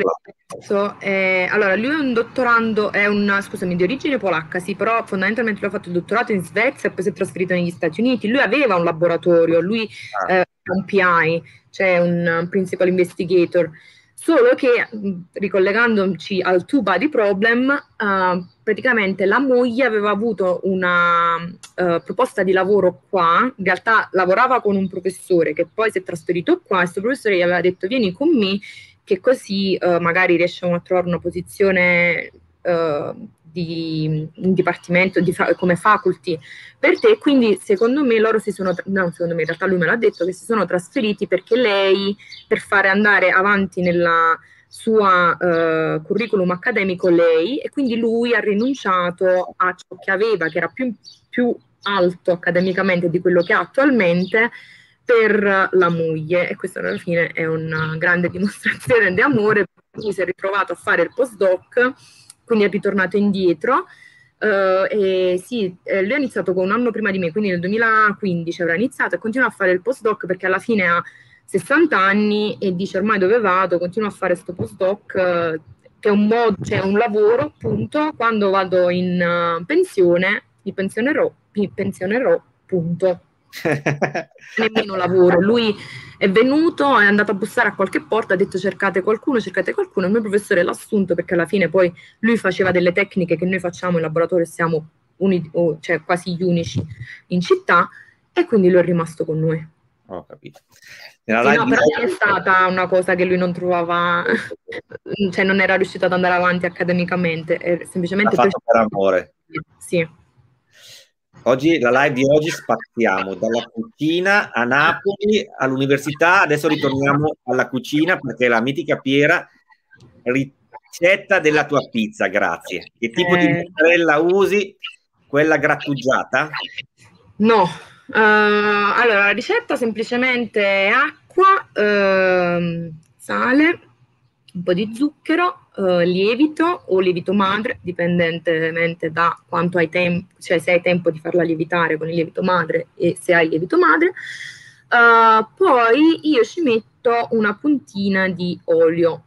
eh, allora lui è un dottorando, è un, scusami, di origine polacca, sì, però fondamentalmente lui ha fatto il dottorato in Svezia e poi si è trasferito negli Stati Uniti. Lui aveva un laboratorio, lui ah. eh, un P I, cioè un principal investigator. Solo che, ricollegandoci al two body problem, uh, praticamente la moglie aveva avuto una uh, proposta di lavoro qua, in realtà lavorava con un professore che poi si è trasferito qua e questo professore gli aveva detto vieni con me che così uh, magari riesciamo a trovare una posizione uh, di un dipartimento di fa- come faculty per te, quindi secondo me loro si sono, no secondo me in realtà lui me l'ha detto che si sono trasferiti perché lei per fare andare avanti nella sua uh, curriculum accademico lei e quindi lui ha rinunciato a ciò che aveva che era più, più alto accademicamente di quello che ha attualmente per la moglie e questa alla fine è una grande dimostrazione di amore, per cui si è ritrovato a fare il postdoc, quindi è ritornato indietro. Uh, e sì, eh, lui ha iniziato con un anno prima di me, quindi nel duemilaquindici avrà iniziato e continua a fare il postdoc perché alla fine ha sessanta anni e dice ormai dove vado, continuo a fare questo postdoc uh, che è un modo, cioè un lavoro appunto, quando vado in uh, pensione mi pensionerò, mi pensionerò, punto. Nemmeno lavoro, lui è venuto, è andato a bussare a qualche porta, ha detto cercate qualcuno, cercate qualcuno, il mio professore l'ha assunto perché alla fine poi lui faceva delle tecniche che noi facciamo in laboratorio e siamo uni, cioè quasi gli unici in città e quindi lui è rimasto con noi. Ho capito. Sì, no, però non è stata una cosa che lui non trovava, cioè non era riuscito ad andare avanti accademicamente, è semplicemente l'ha fatto per amore. Sì. Oggi, la live di oggi spaziamo dalla cucina a Napoli all'università, adesso ritorniamo alla cucina perché la mitica Piera, ricetta della tua pizza, grazie. Che tipo eh. di mozzarella usi? Quella grattugiata? No, uh, allora la ricetta semplicemente acqua, uh, sale, un po' di zucchero, uh, lievito o lievito madre, dipendentemente da quanto hai tempo, cioè se hai tempo di farla lievitare con il lievito madre e se hai lievito madre. Uh, poi io ci metto una puntina di olio.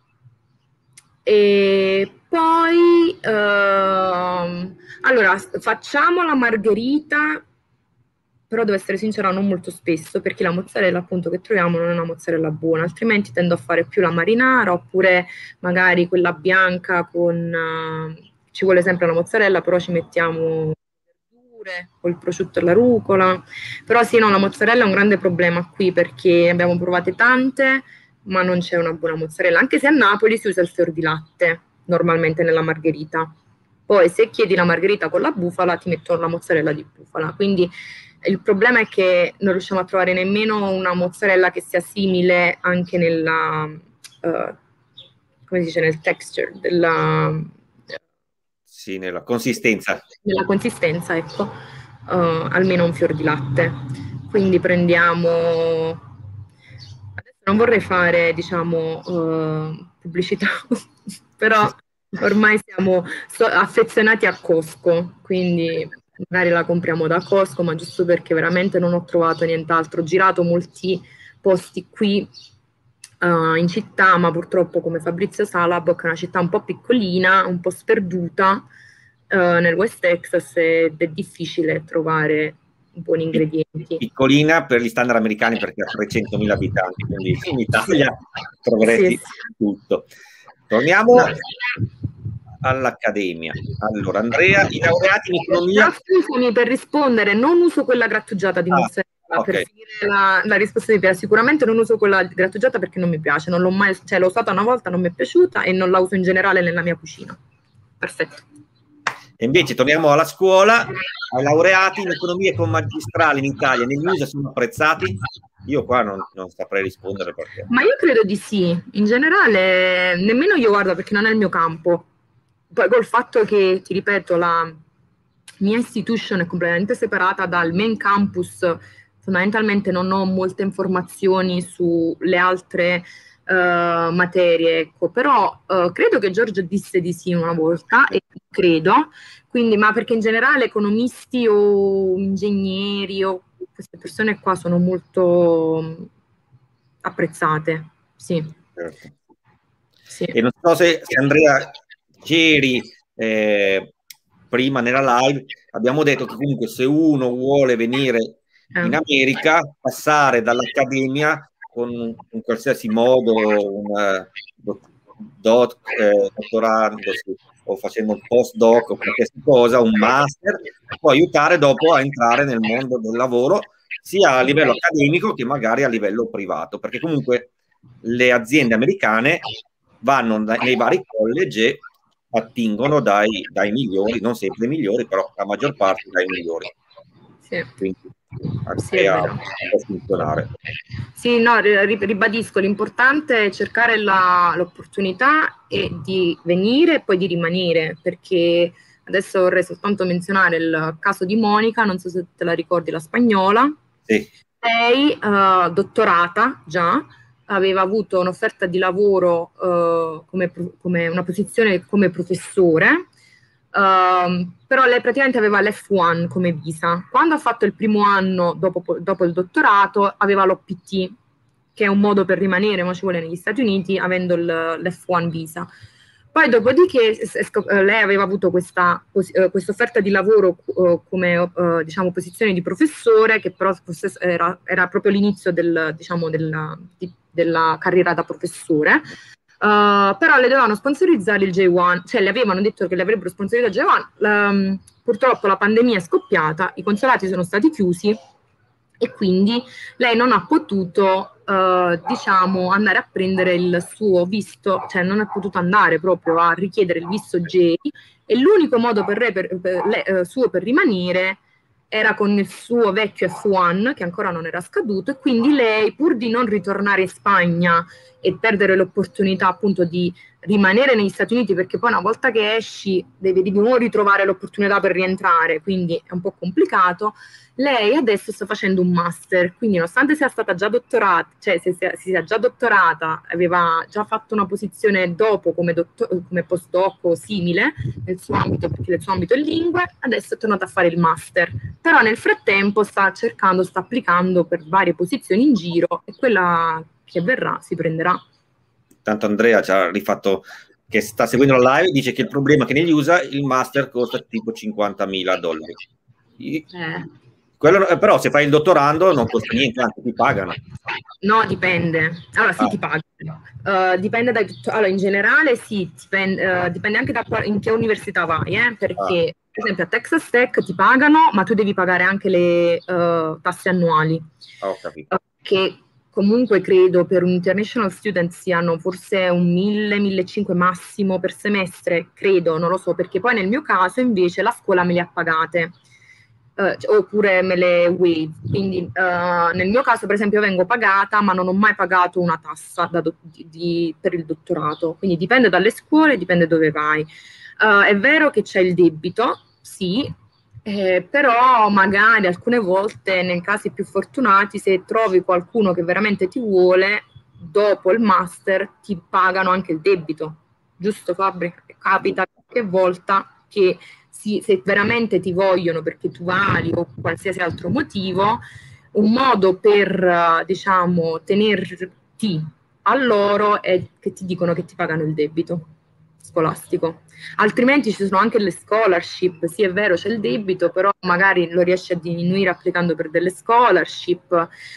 E poi uh, allora facciamo la margherita però devo essere sincera non molto spesso, perché la mozzarella appunto che troviamo non è una mozzarella buona, altrimenti tendo a fare più la marinara oppure magari quella bianca con, uh, ci vuole sempre la mozzarella, però ci mettiamo verdure, o il prosciutto e la rucola, però sì, no, la mozzarella è un grande problema qui perché abbiamo provate tante, ma non c'è una buona mozzarella, anche se a Napoli si usa il fior di latte, normalmente nella margherita. Poi se chiedi la margherita con la bufala ti mettono la mozzarella di bufala, quindi il problema è che non riusciamo a trovare nemmeno una mozzarella che sia simile anche nella, uh, come si dice, nel texture, della, sì, nella consistenza. Nella consistenza, ecco, uh, almeno un fior di latte. Quindi prendiamo, adesso non vorrei fare, diciamo, uh, pubblicità, però ormai siamo so affezionati a Costco, quindi magari la compriamo da Costco, ma giusto perché veramente non ho trovato nient'altro. Ho girato molti posti qui uh, in città, ma purtroppo come Fabrizio sa, Lubbock è una città un po' piccolina, un po' sperduta uh, nel West Texas ed è difficile trovare buoni ingredienti. Piccolina per gli standard americani perché ha trecentomila abitanti, quindi in Italia troveresti sì, sì. tutto. Torniamo no. all'Accademia. Allora, Andrea, i laureati in economia... No, scusami, per rispondere, non uso quella grattugiata di mozzarella. Ah, okay. Per finire la, la risposta di Piera, sicuramente non uso quella grattugiata perché non mi piace, non l'ho mai, cioè l'ho usata una volta, non mi è piaciuta e non la uso in generale nella mia cucina. Perfetto. E invece torniamo alla scuola, ai laureati in economia con magistrale in Italia, negli U S A sono apprezzati? Io qua non, non saprei rispondere perché. Ma io credo di sì, in generale nemmeno io guardo perché non è il mio campo. Poi col fatto che, ti ripeto, la mia institution è completamente separata dal main campus, fondamentalmente non ho molte informazioni sulle altre uh, materie, ecco. Però uh, credo che Giorgio disse di sì una volta, e credo, quindi, ma perché in generale economisti o ingegneri o queste persone qua sono molto apprezzate, sì. Certo. Sì. E non so se, se Andrea, ieri, eh, prima nella live, abbiamo detto che comunque se uno vuole venire in America, passare dall'accademia con in qualsiasi modo, un dot, eh, dottorandosi o facendo un postdoc o qualsiasi cosa, un master, può aiutare dopo a entrare nel mondo del lavoro, sia a livello accademico che magari a livello privato, perché comunque le aziende americane vanno nei vari college e attingono dai, dai migliori, non sempre i migliori, però la maggior parte dai migliori. Sì. Quindi sì, è vero. può funzionare. Sì, no, ribadisco, l'importante è cercare l'opportunità e di venire e poi di rimanere, perché adesso vorrei soltanto menzionare il caso di Monica, non so se te la ricordi, la spagnola. Sì. Lei, uh, dottorata già, aveva avuto un'offerta di lavoro uh, come, come una posizione come professore, uh, però lei praticamente aveva l'F uno come visa. Quando ha fatto il primo anno dopo, dopo il dottorato aveva l'O P T, che è un modo per rimanere, ma ci vuole negli Stati Uniti, avendo l'F uno visa. Poi dopodiché lei aveva avuto questa uh, offerta di lavoro uh, come uh, diciamo, posizione di professore, che però era, era proprio l'inizio del, diciamo, della, di, della carriera da professore, uh, però le dovevano sponsorizzare il J uno, cioè le avevano detto che le avrebbero sponsorizzato il J uno, um, purtroppo la pandemia è scoppiata, i consolati sono stati chiusi e quindi lei non ha potuto Uh, diciamo andare a prendere il suo visto, cioè non è potuto andare proprio a richiedere il visto J, e l'unico modo per, re, per, per le, uh, suo per rimanere era con il suo vecchio F uno che ancora non era scaduto, e quindi lei, pur di non ritornare in Spagna e perdere l'opportunità appunto di rimanere negli Stati Uniti, perché poi una volta che esci devi di nuovo ritrovare l'opportunità per rientrare, quindi è un po' complicato. Lei adesso sta facendo un master, quindi nonostante sia stata già dottorata, cioè se sia, si sia già dottorata, aveva già fatto una posizione dopo come, come postdoc o simile nel suo ambito, perché nel suo ambito è lingue, adesso è tornata a fare il master. Però nel frattempo sta cercando, sta applicando per varie posizioni in giro, e quella che verrà si prenderà. Tanto Andrea ci ha rifatto, che sta seguendo la live, dice che il problema è che negli U S A il master costa tipo cinquantamila dollari. Eh. Quello, però se fai il dottorando non costa niente, anche ti pagano. No, dipende. Allora sì, ah. ti pagano. Uh, dipende dai allora, in generale sì, dipende, uh, dipende anche da in che università vai, eh? Perché ah. per esempio a Texas Tech ti pagano, ma tu devi pagare anche le uh, tasse annuali. Ho capito. Uh, che comunque credo per un international student siano forse un mille, millecinquecento massimo per semestre, credo, non lo so, perché poi nel mio caso invece la scuola me le ha pagate. Uh, oppure me le waive, quindi uh, nel mio caso per esempio vengo pagata ma non ho mai pagato una tassa da do- di, di, per il dottorato, quindi dipende dalle scuole, dipende dove vai. Uh, è vero che c'è il debito, sì, eh, però magari alcune volte nei casi più fortunati se trovi qualcuno che veramente ti vuole, dopo il master ti pagano anche il debito, giusto Fabri? Capita qualche volta che Sì, se veramente ti vogliono perché tu vali o qualsiasi altro motivo, un modo per, diciamo, tenerti a loro è che ti dicono che ti pagano il debito scolastico. Altrimenti ci sono anche le scholarship, sì è vero c'è il debito, però magari lo riesci a diminuire applicando per delle scholarship,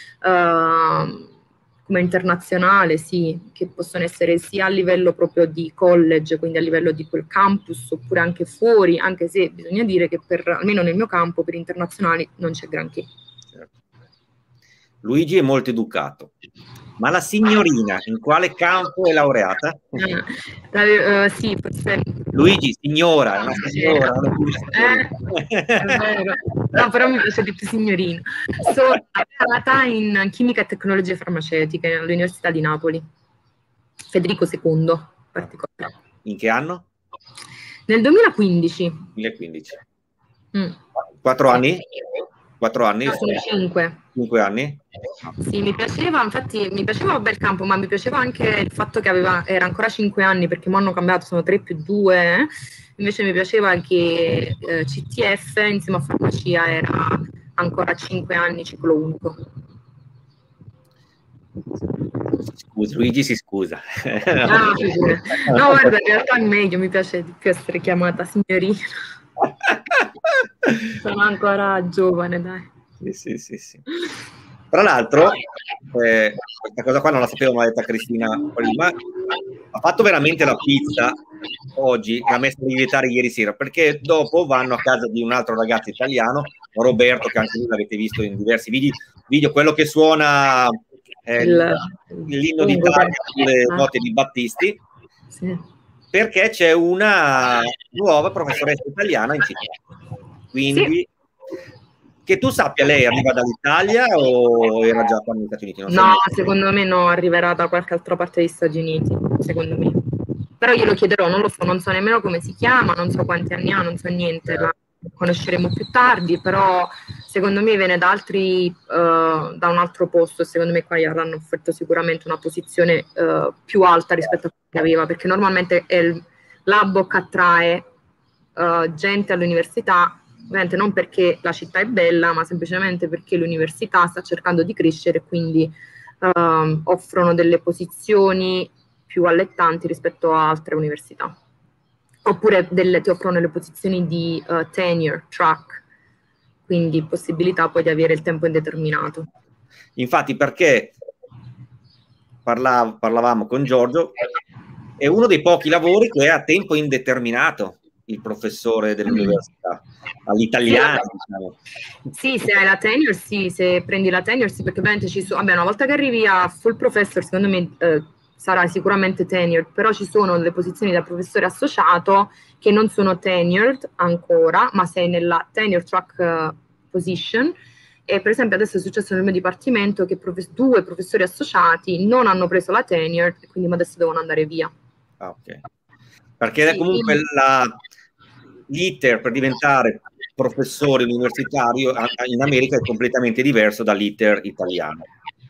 uh, come internazionale, sì, che possono essere sia a livello proprio di college, quindi a livello di quel campus, oppure anche fuori, anche se bisogna dire che per, almeno nel mio campo, per internazionali non c'è granché. Certo. Luigi è molto educato, ma la signorina in quale campo è laureata? Uh, uh, sì, forse... Luigi, signora, è una signora, eh, non è più una signorina. Eh, è vero. No, però mi piace di più signorina. Sono laureata in chimica e tecnologie farmaceutiche all'Università di Napoli. Federico secondo, in particolare. In che anno? Nel duemilaquindici. duemilaquindici. Mm. Quattro anni? Quattro anni? No, sono cinque. Cinque anni? Sì, mi piaceva, infatti mi piaceva bel campo, ma mi piaceva anche il fatto che aveva, era ancora cinque anni, perché mo hanno cambiato, sono tre più due, eh. Invece mi piaceva che eh, C T F insieme a farmacia era ancora cinque anni, ciclo unico. Scusa, Luigi si scusa. Ah, no, guarda, in realtà è meglio, mi piace di più essere chiamata signorina. Sono ancora giovane, dai. Sì, sì, sì, sì. Tra l'altro, eh, questa cosa qua non la sapevo, ma l'ha detta Cristina prima, ha fatto veramente la pizza oggi, che ha messo a lievitare ieri sera, perché dopo vanno a casa di un altro ragazzo italiano, Roberto, che anche lui l'avete visto in diversi video, video quello che suona eh, il, l'inno d'Italia sulle note di Battisti, sì. Perché c'è una nuova professoressa italiana in città. Quindi... Sì. Che tu sappia, lei arriva dall'Italia o era già qua negli Stati Uniti? Non no, so secondo me no, arriverà da qualche altra parte degli Stati Uniti, secondo me. Però glielo chiederò, non lo so, non so nemmeno come si chiama, non so quanti anni ha, non so niente, la conosceremo più tardi, però secondo me viene da altri, uh, da un altro posto, e secondo me qua gli avranno offerto sicuramente una posizione uh, più alta rispetto a quella che aveva, perché normalmente è il, l'A B O C attrae uh, gente all'università, ovviamente non perché la città è bella, ma semplicemente perché l'università sta cercando di crescere, quindi uh, offrono delle posizioni più allettanti rispetto a altre università. Oppure delle, ti offrono le posizioni di uh, tenure track, quindi possibilità poi di avere il tempo indeterminato. Infatti, perché parlav- parlavamo con Giorgio, è uno dei pochi lavori che è a tempo indeterminato il professore dell'università, all'italiano, sì, diciamo. Sì, se hai la tenure, sì, se prendi la tenure, sì, perché ovviamente ci sono, vabbè, una volta che arrivi a full professor, secondo me eh, sarà sicuramente tenured, però ci sono delle posizioni da professore associato che non sono tenured ancora, ma sei nella tenure track uh, position, e per esempio adesso è successo nel mio dipartimento che prof- due professori associati non hanno preso la tenure, quindi adesso devono andare via. Ah, ok. Perché sì, comunque la, l'iter per diventare professore universitario in America è completamente diverso dall'iter italiano.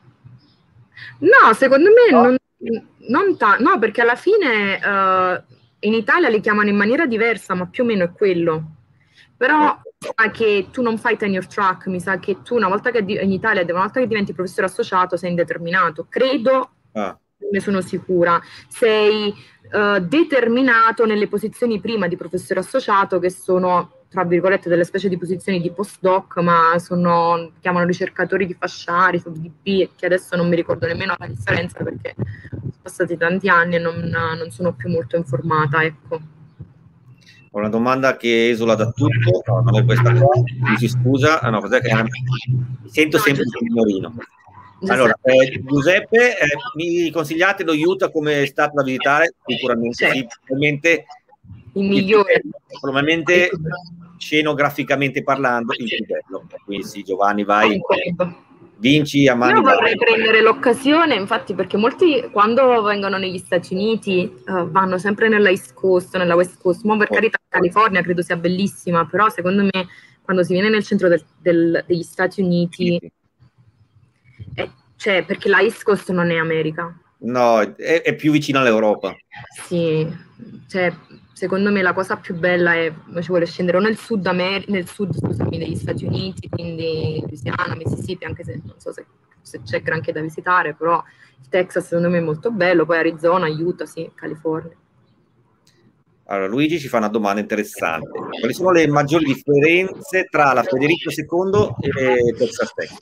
No, secondo me no? non, non ta- no, perché alla fine uh, in Italia li chiamano in maniera diversa, ma più o meno è quello. Però sa che tu non fai tenure track, mi sa che tu una volta che in Italia, una volta che diventi professore associato sei indeterminato, credo, ah. ne sono sicura, sei uh, determinato nelle posizioni prima di professore associato che sono tra virgolette, delle specie di posizioni di postdoc, ma sono, chiamano ricercatori di fasciari, su D B, che adesso non mi ricordo nemmeno la differenza perché sono passati tanti anni e non, non sono più molto informata, ecco. Ho una domanda che esula da tutto, no, non è questa qua, mi si scusa, ah, no, cos'è che era? Mi sento No, sempre il Giuseppe. signorino. Giuseppe. Allora, eh, Giuseppe, eh, mi consigliate lo Utah come stato da visitare? Sicuramente sì, Certo. probabilmente Il il più migliore. bello, probabilmente scenograficamente parlando il più bello. Quindi sì, Giovanni, vai, vinci a mani Io vorrei basse. prendere l'occasione, infatti, perché molti quando vengono negli Stati Uniti uh, vanno sempre nella East Coast, nella West Coast. Ma per carità, California credo sia bellissima, però secondo me quando si viene nel centro del, del, degli Stati Uniti, Sì, sì. è, cioè, perché la East Coast non è America. No, è, è più vicino all'Europa. Sì, cioè, secondo me la cosa più bella è, ci vuole scendere o nel sud, Amer- nel sud scusami, degli Stati Uniti, quindi Louisiana, Mississippi, anche se non so se, se c'è granché da visitare, però il Texas secondo me è molto bello, poi Arizona, Utah, sì, California. Allora, Luigi ci fa una domanda interessante. Quali sono le maggiori differenze tra la Federico secondo e Texas Tech?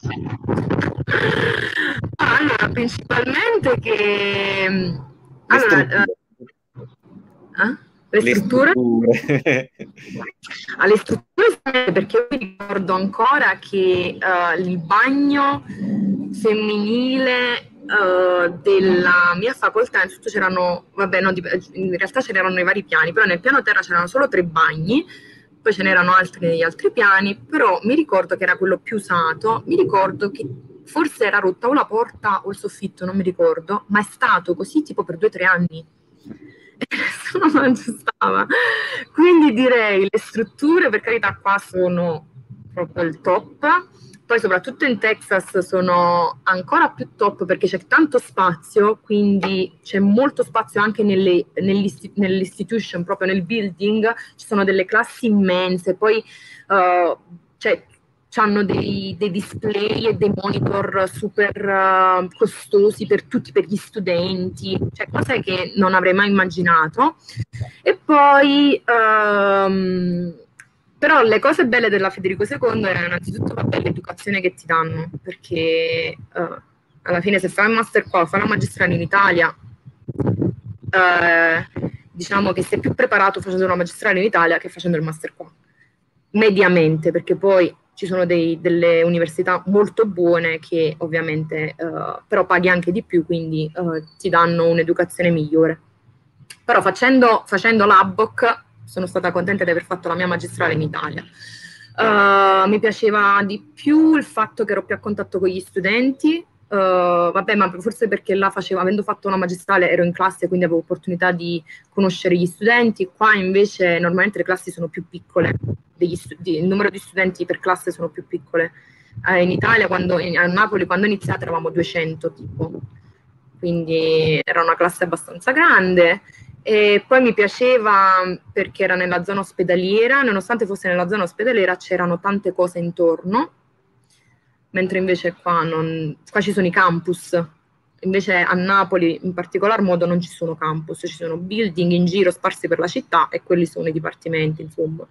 Allora, principalmente che... Le Allora, strutture. eh? Le, Le strutture? strutture. Alle strutture, perché io mi ricordo ancora che uh, il bagno femminile uh, della mia facoltà, innanzitutto c'erano, vabbè, no, in realtà c'erano i vari piani, però nel piano terra c'erano solo tre bagni, poi ce n'erano altri negli altri piani, però mi ricordo che era quello più usato, mi ricordo che forse era rotta o la porta o il soffitto, non mi ricordo, ma è stato così tipo per due o tre anni. E nessuno lo aggiustava. Quindi direi le strutture, per carità, qua sono proprio il top. Poi soprattutto in Texas sono ancora più top perché c'è tanto spazio, quindi c'è molto spazio anche nelle, nell'isti- nell'institution, proprio nel building, ci sono delle classi immense, poi uh, cioè, hanno dei, dei display e dei monitor super uh, costosi per tutti, per gli studenti, cioè cose che non avrei mai immaginato. E poi um, però le cose belle della Federico secondo erano innanzitutto vabbè, l'educazione che ti danno, perché uh, alla fine se fai un master qua, fai una magistrale in Italia, uh, diciamo che sei più preparato facendo una magistrale in Italia che facendo il master qua, mediamente, perché poi ci sono dei, delle università molto buone che ovviamente uh, però paghi anche di più, quindi uh, ti danno un'educazione migliore. Però facendo, facendo l'A B O C sono stata contenta di aver fatto la mia magistrale in Italia. Uh, mi piaceva di più il fatto che ero più a contatto con gli studenti, uh, vabbè, ma forse perché là facevo, avendo fatto una magistrale ero in classe, quindi avevo opportunità di conoscere gli studenti. Qua invece normalmente le classi sono più piccole, degli studi- il numero di studenti per classe sono più piccole. Uh, in Italia, quando, in, a Napoli, quando ho iniziato eravamo duecento tipo, quindi era una classe abbastanza grande. E poi mi piaceva perché era nella zona ospedaliera, nonostante fosse nella zona ospedaliera c'erano tante cose intorno, mentre invece qua, non, qua ci sono i campus, invece a Napoli in particolar modo non ci sono campus, ci sono building in giro sparsi per la città e quelli sono i dipartimenti, insomma.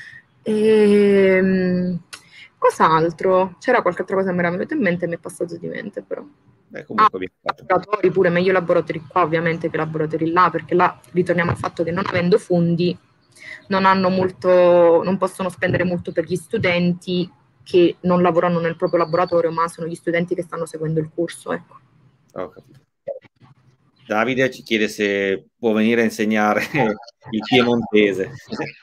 E, cos'altro? C'era qualche altra cosa che mi era venuta in mente e mi è passato di mente però. Beh, comunque Ah, abbiamo fatto. laboratori pure, meglio i laboratori qua ovviamente che i laboratori là, perché là ritorniamo al fatto che non avendo fondi non hanno molto, non possono spendere molto per gli studenti che non lavorano nel proprio laboratorio, ma sono gli studenti che stanno seguendo il corso, ecco. Ho capito. Davide ci chiede se può venire a insegnare il piemontese.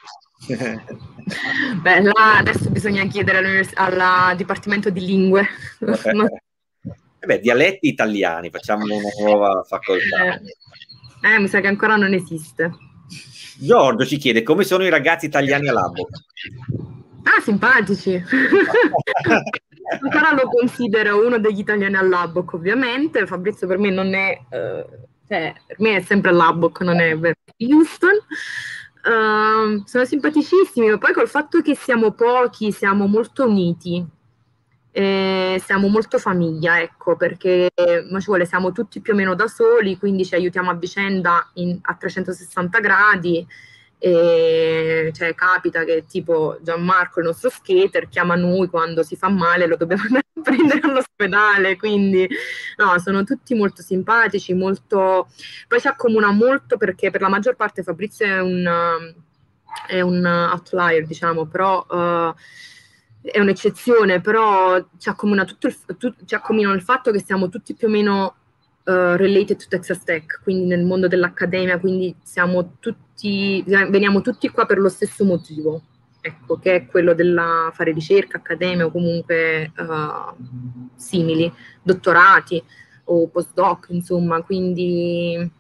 Beh, là adesso bisogna chiedere al Dipartimento di Lingue. Non... Eh beh, dialetti italiani, facciamo una nuova facoltà. Eh, eh, mi sa che ancora non esiste. Giorgio ci chiede come sono i ragazzi italiani all'A B O C. Ah, simpatici. Ancora lo considero uno degli italiani all'A B O C, ovviamente. Fabrizio per me non è, eh, cioè, per me è sempre l'A B O C, non è Houston. Uh, sono simpaticissimi, ma poi col fatto che siamo pochi, siamo molto uniti. Eh, siamo molto famiglia, ecco, perché ma ci vuole, siamo tutti più o meno da soli, quindi ci aiutiamo a vicenda in, a trecentosessanta gradi E cioè capita che tipo Gianmarco, il nostro skater, chiama noi quando si fa male, lo dobbiamo andare a prendere all'ospedale, quindi no, sono tutti molto simpatici, molto... poi ci accomuna molto perché per la maggior parte Fabrizio è un, è un outlier, diciamo, però uh, è un'eccezione, però ci accomuna tutto il, tu, ci accomunano il fatto che siamo tutti più o meno Uh, related to Texas Tech, quindi nel mondo dell'accademia, quindi siamo tutti, veniamo tutti qua per lo stesso motivo, ecco, che è quello della fare ricerca, accademia o comunque uh, simili, dottorati o postdoc, insomma, quindi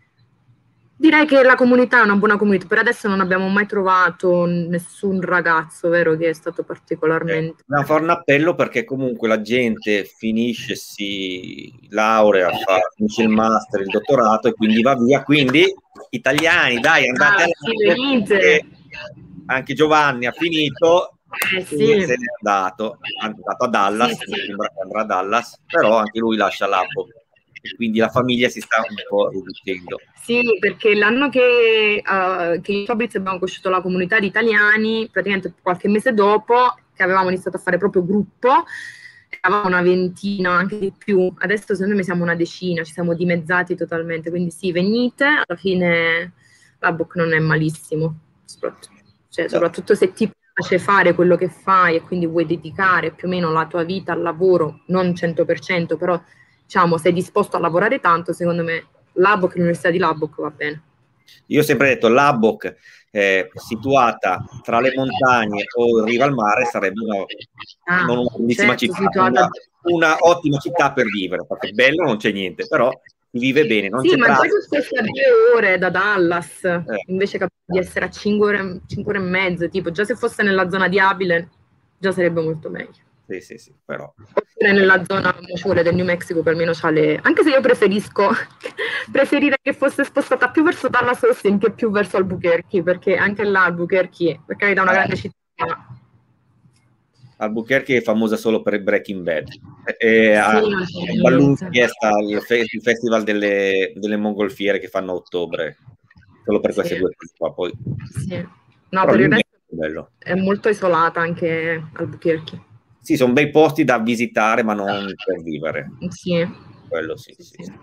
direi che la comunità è una buona comunità. Per adesso non abbiamo mai trovato nessun ragazzo, vero, che è stato particolarmente... Eh, dobbiamo fare un appello perché comunque la gente finisce, si laurea, fa, finisce il master, il dottorato e quindi va via. Quindi italiani, dai, andate ah, a sì, anche Giovanni ha finito eh, sì. e se n'è andato, è andato a Dallas, sì, sì. Sembra che andrà a Dallas, però anche lui lascia l'Apple. Quindi la famiglia si sta un po' riducendo. Sì, perché l'anno che, uh, che io e Fabrizio abbiamo conosciuto la comunità di italiani, praticamente qualche mese dopo, che avevamo iniziato a fare proprio gruppo, eravamo una ventina, anche di più. Adesso secondo me siamo una decina, ci siamo dimezzati totalmente, quindi sì, venite, alla fine l'Abboc non è malissimo, soprattutto, cioè, soprattutto se ti piace fare quello che fai e quindi vuoi dedicare più o meno la tua vita al lavoro, non cento per cento, però diciamo, sei disposto a lavorare tanto, secondo me l'Abboc, l'Università di Lubbock va bene. Io ho sempre detto Lubbock, eh, situata tra le montagne o in riva al mare, sarebbe una, ah, non una bellissima certo, città, situata... una, una ottima città per vivere, perché bello non c'è niente, però si vive bene. Non sì, c'è ma traffico. poi tu stai a due ore da Dallas, eh. invece di essere a cinque ore, cinque ore e mezzo, tipo, già se fosse nella zona di Abilene, già sarebbe molto meglio. Sì, sì, sì, però... Oppure nella zona del New Mexico, che almeno c'ha le... Anche se io preferisco, preferire che fosse spostata più verso Dallas Austin che più verso Albuquerque, perché anche là Albuquerque, per carità, è una grande città. Albuquerque è famosa solo per il Breaking Bad. E sì, il Balloon Fiesta, il, fe il festival delle, delle mongolfiere che fanno a ottobre, solo per queste sì. due cose qua. Poi. Sì. No, per il resto è, bello. È molto isolata anche Albuquerque. Sì, sono bei posti da visitare, ma non per vivere. Sì. Quello sì, sì, sì. sì.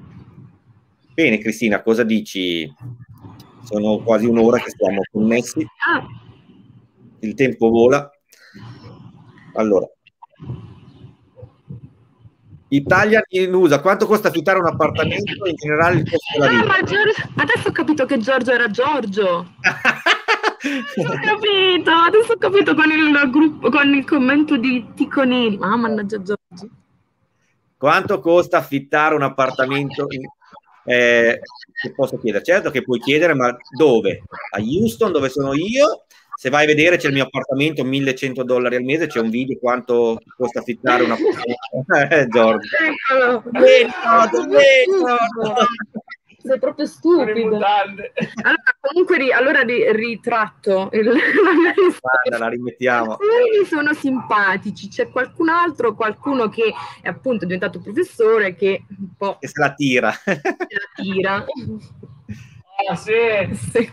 Bene, Cristina, cosa dici? Sono quasi un'ora che siamo connessi. Ah. Il tempo vola. Allora, Italia in U S A, quanto costa affittare un appartamento in generale il costo della vita? Ah, ma Giorgio, adesso ho capito che Giorgio era Giorgio. Ho capito, adesso ho capito con il gruppo, con il commento di Ticconini. Ah, mannaggia Giorgio. Quanto costa affittare un appartamento in, eh, che posso chiedere? Certo che puoi chiedere, ma dove? A Houston, dove sono io? Se vai a vedere c'è il mio appartamento, millecento dollari al mese, c'è un video quanto costa affittare un appartamento. Eh, Giorgio. Eccolo. Vedi, vedi. Sei proprio stupido. Allora, comunque, ri, allora ri, ritratto il, la mia risposta. La rimettiamo. Sono simpatici. C'è qualcun altro, qualcuno che è appunto diventato professore che un po'... Che se la tira. Se la tira. Ah, sì. Sì.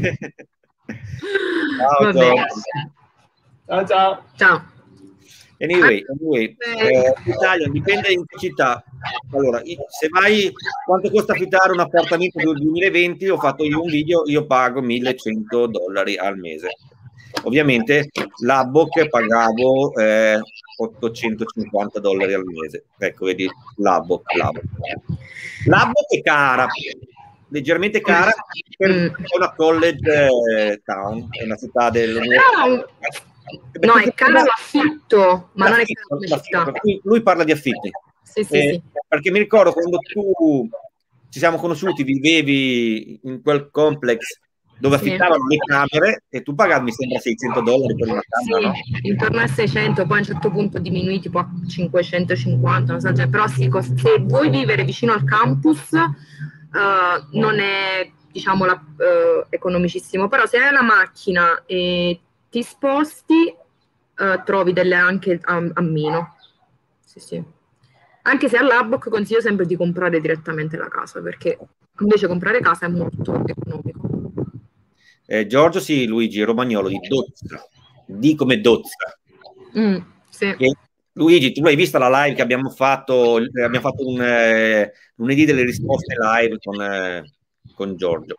Ciao, ciao. Ciao, ciao. Ciao. Anyway, anyway eh, Italia dipende in che città. Allora, se vai, quanto costa affittare un appartamento del duemilaventi? Ho fatto io un video, io pago millecento dollari al mese. Ovviamente l'Abboc pagavo eh, ottocentocinquanta dollari al mese. Ecco, vedi, l'Abboc. L'Abboc è cara, leggermente cara, per una college eh, town, è una città dell'università. No, è caro l'affitto, ma non è caro la città. Lui parla di affitti. Sì, sì, eh, sì. Perché mi ricordo quando tu ci siamo conosciuti, vivevi in quel complex dove sì. affittavano le camere e tu pagavi, mi sembra, seicento dollari per una camera, sì, no? Intorno a seicento, poi a un certo punto diminuì tipo a cinquecentocinquanta, non so, cioè, però sì, se vuoi vivere vicino al campus uh, non è, diciamo, la, uh, economicissimo, però se hai una macchina e ti sposti, uh, trovi delle anche a, a meno. Sì, sì. Anche se all'Abboc consiglio sempre di comprare direttamente la casa, perché invece comprare casa è molto economico. Eh, Giorgio, sì, Luigi, romagnolo di Dozza, D come Dozza. Mm, sì. E, Luigi, tu l'hai vista la live che abbiamo fatto, eh, abbiamo fatto un eh, lunedì delle risposte live con, eh, con Giorgio.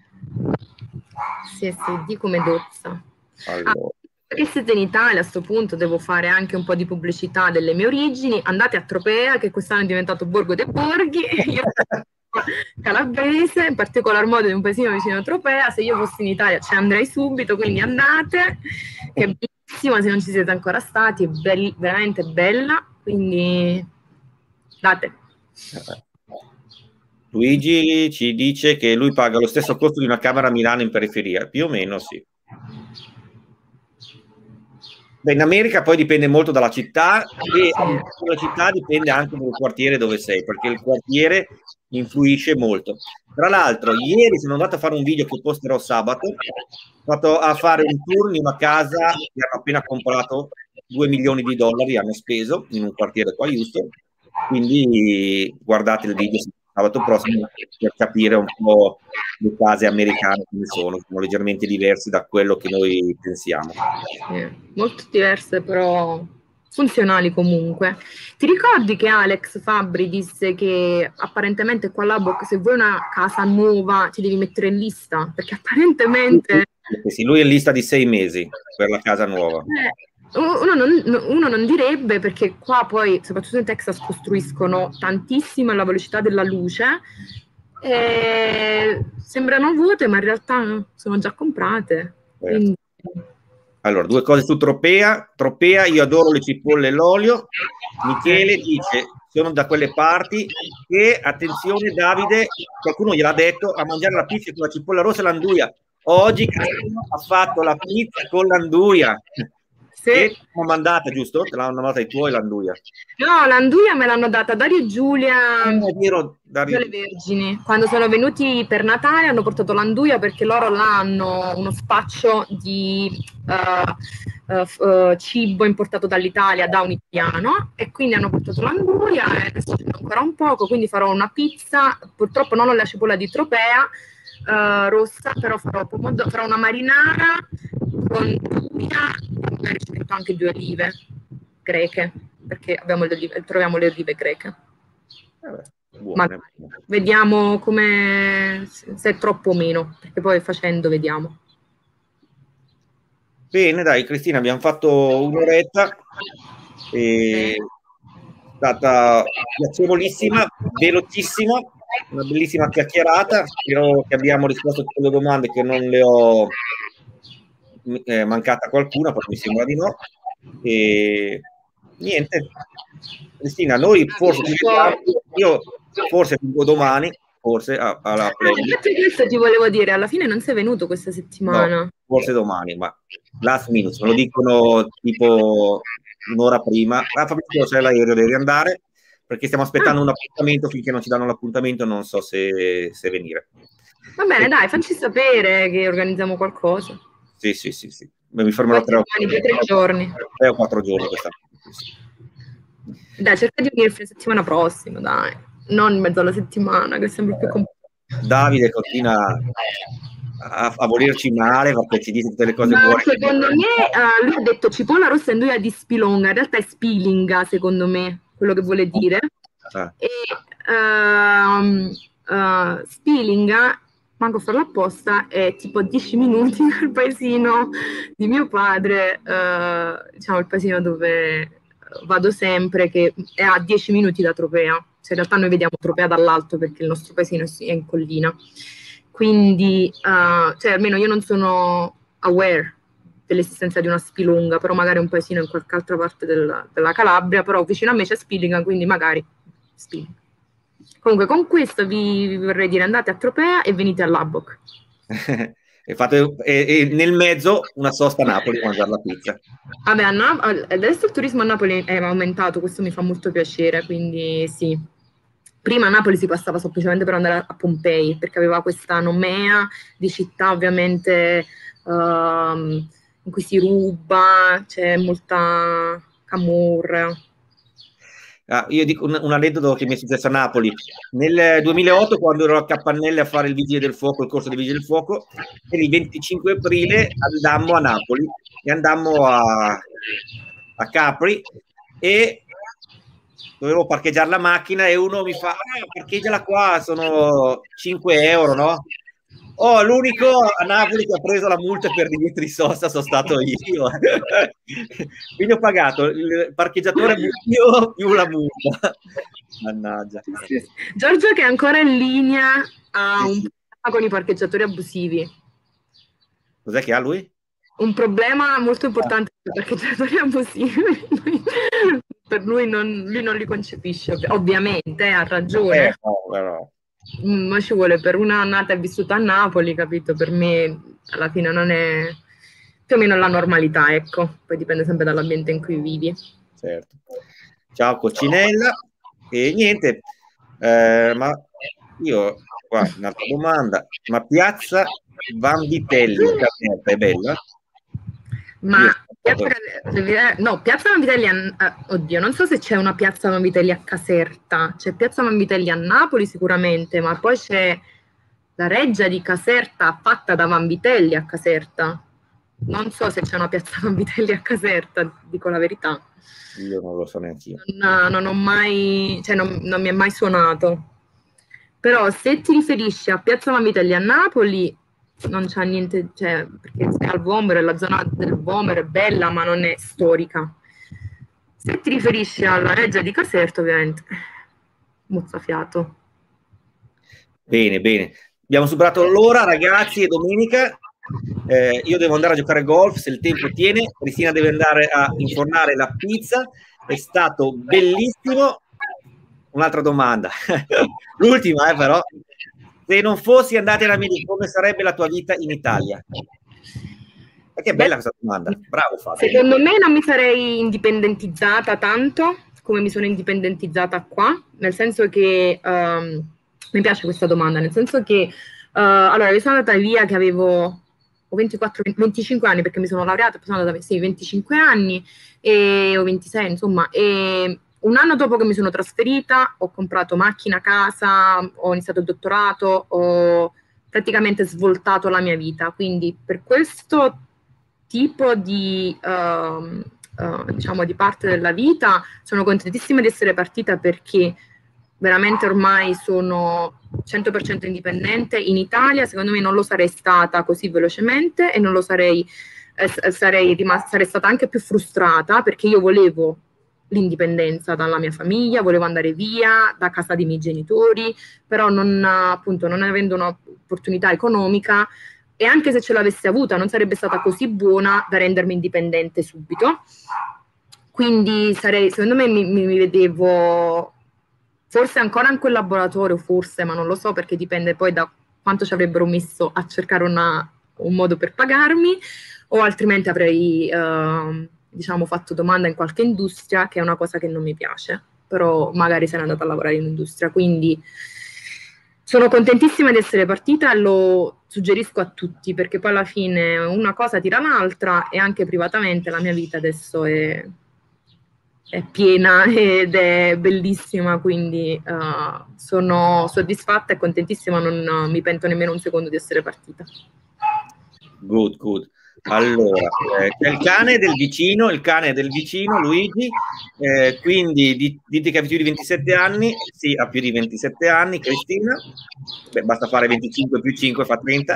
Sì, sì, D come Dozza. Allora. Ah, perché siete in Italia, a sto punto devo fare anche un po' di pubblicità delle mie origini. Andate a Tropea, che quest'anno è diventato Borgo dei Borghi. Io calabrese, in particolar modo di un paesino vicino a Tropea. Se io fossi in Italia ci andrei subito, quindi andate, che è bellissima, se non ci siete ancora stati, è be- veramente bella, quindi andate. Luigi ci dice che lui paga lo stesso costo di una camera a Milano in periferia, più o meno sì. Beh, in America poi dipende molto dalla città e la città dipende anche dal quartiere dove sei, perché il quartiere influisce molto. Tra l'altro, ieri sono andato a fare un video che posterò sabato, sono andato a fare un tour in una casa che hanno appena comprato due milioni di dollari, hanno speso in un quartiere qua a Houston, quindi guardate il video sabato prossimo per capire un po' le case americane come sono, sono leggermente diverse da quello che noi pensiamo. Eh, molto diverse, però funzionali comunque. Ti ricordi che Alex Fabbri disse che apparentemente qua alla Boc, se vuoi una casa nuova ti devi mettere in lista? Perché apparentemente... Sì, sì, lui è in lista di sei mesi per la casa nuova. Eh, uno, non, uno non direbbe, perché qua poi, soprattutto in Texas, costruiscono tantissimo alla velocità della luce. E sembrano vuote, ma in realtà sono già comprate. Quindi... Allora, due cose su Tropea. Tropea, io adoro le cipolle e l'olio. Michele dice, sono da quelle parti e, attenzione Davide, qualcuno gliel'ha detto, a mangiare la pizza con la cipolla rossa e l'anduia. Oggi Cristiano ha fatto la pizza con l'anduia. Sì. E l'hanno mandata, giusto? Te l'hanno mandata i tuoi l'anduia? No, l'anduia me l'hanno data Dario e Giulia, Ah, è vero, Dario. le Vergini. Quando sono venuti per Natale hanno portato l'anduia, perché loro là hanno uno spaccio di uh, uh, uh, cibo importato dall'Italia da un italiano, e quindi hanno portato l'anduia e adesso c'è ancora un poco, quindi farò una pizza, purtroppo non ho la cipolla di Tropea uh, rossa, però farò, pomodoro, farò una marinara con anduia, magari ci metto anche due olive greche, perché abbiamo le olive, troviamo le olive greche. Vabbè, buone. Ma vediamo come, se è troppo o meno, perché poi facendo vediamo. Bene, dai Cristina, abbiamo fatto un'oretta, è stata piacevolissima, velocissima, una bellissima chiacchierata. Spero che abbiamo risposto a tutte le domande, che non le ho eh, mancata qualcuna, poi mi sembra di no. E niente, Cristina, noi forse ci vediamo, io forse vengo domani, forse a, alla play. Infatti questo ti volevo dire, alla fine non sei venuto questa settimana. No, forse domani, ma last minute, me lo dicono tipo un'ora prima. Ah, Fabrizio, c'è l'aereo, devi andare, perché stiamo aspettando Ah. un appuntamento. Finché non ci danno l'appuntamento non so se, se venire. Va bene, E... dai, facci sapere che organizziamo qualcosa. Sì, sì, sì, sì. Mi fermerò tre o, tre giorni. tre o quattro giorni questa. Dai, cerca di venire la settimana prossima, dai. Non in mezzo alla settimana, che è sempre più complicato. Davide continua a, a volerci male, perché ci dice tutte le cose Ma buone. secondo me uh, lui ha detto cipolla rossa e anduia di Spilonga, in realtà è Spilinga, secondo me, quello che vuole dire. Ah. E uh, uh, Spilinga, manco farlo apposta, è tipo dieci minuti dal paesino di mio padre, uh, diciamo il paesino dove vado sempre, che è a dieci minuti da Tropea. Cioè, in realtà noi vediamo Tropea dall'alto, perché il nostro paesino è in collina. Quindi, uh, cioè, almeno io non sono aware dell'esistenza di una Spilunga, però magari un paesino in qualche altra parte del, della Calabria, però vicino a me c'è Spilinga, quindi magari Spilinga. Comunque, con questo vi, vi vorrei dire, andate a Tropea e venite all'Abboc. E, fate, e, e nel mezzo una sosta a Napoli a mangiare la pizza. Vabbè, a Nap- adesso il turismo a Napoli è aumentato, questo mi fa molto piacere, quindi sì. Prima a Napoli si passava semplicemente per andare a Pompei, perché aveva questa nomea di città ovviamente um, in cui si ruba, c'è molta camorra. Ah, io dico un, un aneddoto che mi è successo a Napoli nel duemilaotto, quando ero a Capannelle a fare il vigile del fuoco, il corso di vigile del fuoco, e il venticinque aprile andammo a Napoli e andammo a, a Capri e dovevo parcheggiare la macchina e uno mi fa ah, parcheggiala qua, sono cinque euro, no? Oh, l'unico a Napoli che ha preso la multa per diritto di sosta sono stato io. Quindi ho pagato il parcheggiatore mio più la multa. Mannaggia. Giorgio, che è ancora in linea, ha Sì, un sì. problema con i parcheggiatori abusivi. Cos'è che ha lui? Un problema molto importante con i parcheggiatori abusivi. Lui- per lui non, lui non li concepisce, ov- ovviamente, ha ragione. Eh, no, però. Mm, Ma ci vuole, per una nata e vissuta a Napoli, capito? Per me alla fine non è più o meno la normalità, ecco. Poi dipende sempre dall'ambiente in cui vivi. Certo. Ciao Coccinella. E niente, eh, ma io qua un'altra domanda, ma Piazza Vanvitelli in Caserta è bella? Ma Io- Piazza, Cal- no, Piazza Vanvitelli, a, eh, oddio, non so se c'è una Piazza Vanvitelli a Caserta, c'è Piazza Vanvitelli a Napoli sicuramente, ma poi c'è la Reggia di Caserta fatta da Vanvitelli a Caserta. Non so se c'è una Piazza Vanvitelli a Caserta, dico la verità. Io non lo so neanche io. Non, non ho mai, cioè non, non mi è mai suonato. Però se ti riferisci a Piazza Vanvitelli a Napoli, non c'è niente, cioè, perché sei al Vomero e la zona del Vomero è bella, ma non è storica. Se ti riferisci alla Reggia di Caserta, ovviamente, mozzafiato. Bene, bene. Abbiamo superato l'ora, ragazzi, è domenica. Eh, io devo andare a giocare a golf se il tempo tiene. Cristina deve andare a infornare la pizza. È stato bellissimo. Un'altra domanda, l'ultima, eh, però. Se non fossi andata in America, come sarebbe la tua vita in Italia? Perché è bella questa domanda. Bravo Fabio. Secondo me non mi sarei indipendentizzata tanto come mi sono indipendentizzata qua, nel senso che um, mi piace questa domanda, nel senso che uh, allora io sono andata via che avevo ventiquattro, venticinque anni, perché mi sono laureata, poi sono andata sì, venticinque anni e o ventisei, insomma, e un anno dopo che mi sono trasferita ho comprato macchina, casa, ho iniziato il dottorato, ho praticamente svoltato la mia vita, quindi per questo tipo di, uh, uh, diciamo, di parte della vita sono contentissima di essere partita, perché veramente ormai sono cento per cento indipendente. In Italia secondo me non lo sarei stata così velocemente e non lo sarei, eh, sarei rimasta, sarei stata anche più frustrata, perché io volevo l'indipendenza dalla mia famiglia, volevo andare via da casa dei miei genitori, però non, appunto, non avendo un'opportunità economica, e anche se ce l'avessi avuta non sarebbe stata così buona da rendermi indipendente subito. Quindi sarei, secondo me mi, mi vedevo forse ancora in quel laboratorio, forse, ma non lo so, perché dipende poi da quanto ci avrebbero messo a cercare una, un modo per pagarmi, o altrimenti avrei eh, diciamo fatto domanda in qualche industria, che è una cosa che non mi piace, però magari sarei andata a lavorare in industria. Quindi sono contentissima di essere partita e lo suggerisco a tutti, perché poi alla fine una cosa tira l'altra, e anche privatamente la mia vita adesso è, è piena ed è bellissima, quindi uh, sono soddisfatta e contentissima, non uh, mi pento nemmeno un secondo di essere partita. Good, good. Allora, eh, c'è il cane del vicino, il cane del vicino, Luigi, eh, quindi di, dite che ha più di ventisette anni, sì, ha più di ventisette anni, Cristina, beh, basta fare venticinque più cinque fa trenta,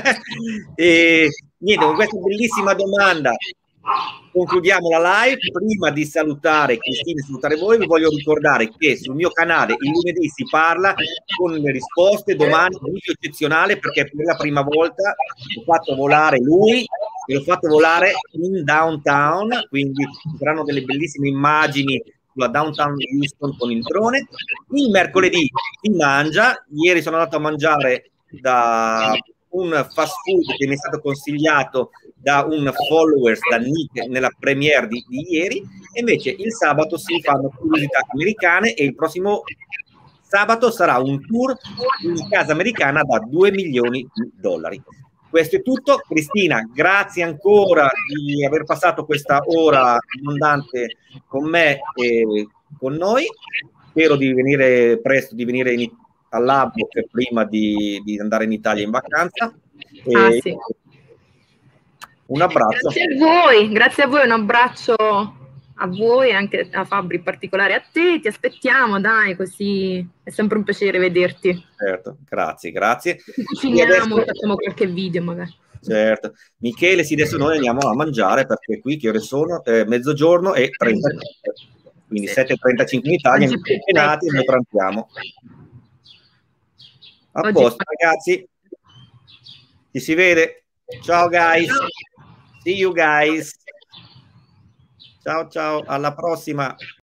e niente, con questa bellissima domanda concludiamo la live. Prima di salutare Cristina e salutare voi, vi voglio ricordare che sul mio canale il lunedì si parla con le risposte, domande, video eccezionale, perché per la prima volta ho fatto volare lui e l'ho fatto volare in downtown, quindi ci saranno delle bellissime immagini sulla downtown di Houston con il drone. Il mercoledì si mangia. Ieri sono andato a mangiare da un fast food che mi è stato consigliato da un followers, da Nick, nella premiere di, di ieri, e invece il sabato si fanno curiosità americane, e il prossimo sabato sarà un tour in casa americana da due milioni di dollari. Questo è tutto. Cristina, grazie ancora di aver passato questa ora abbondante con me e con noi. Spero di venire presto, di venire in, all'Abboc prima di, di andare in Italia in vacanza. E ah, sì. Un abbraccio. Grazie a voi, grazie a voi, un abbraccio a voi, anche a Fabri in particolare, a te, ti aspettiamo, dai, così è sempre un piacere vederti. Certo, grazie, grazie. Cuciniamo, adesso... facciamo qualche video magari. Certo. Michele, sì, adesso noi andiamo a mangiare perché qui che ore sono? Eh, mezzogiorno e trentacinque. Quindi sì. sette e trentacinque in Italia, in e noi pranziamo. A Oggi posto, ragazzi. Ci si vede. Ciao, guys. See you, guys. Ciao, ciao. Alla prossima.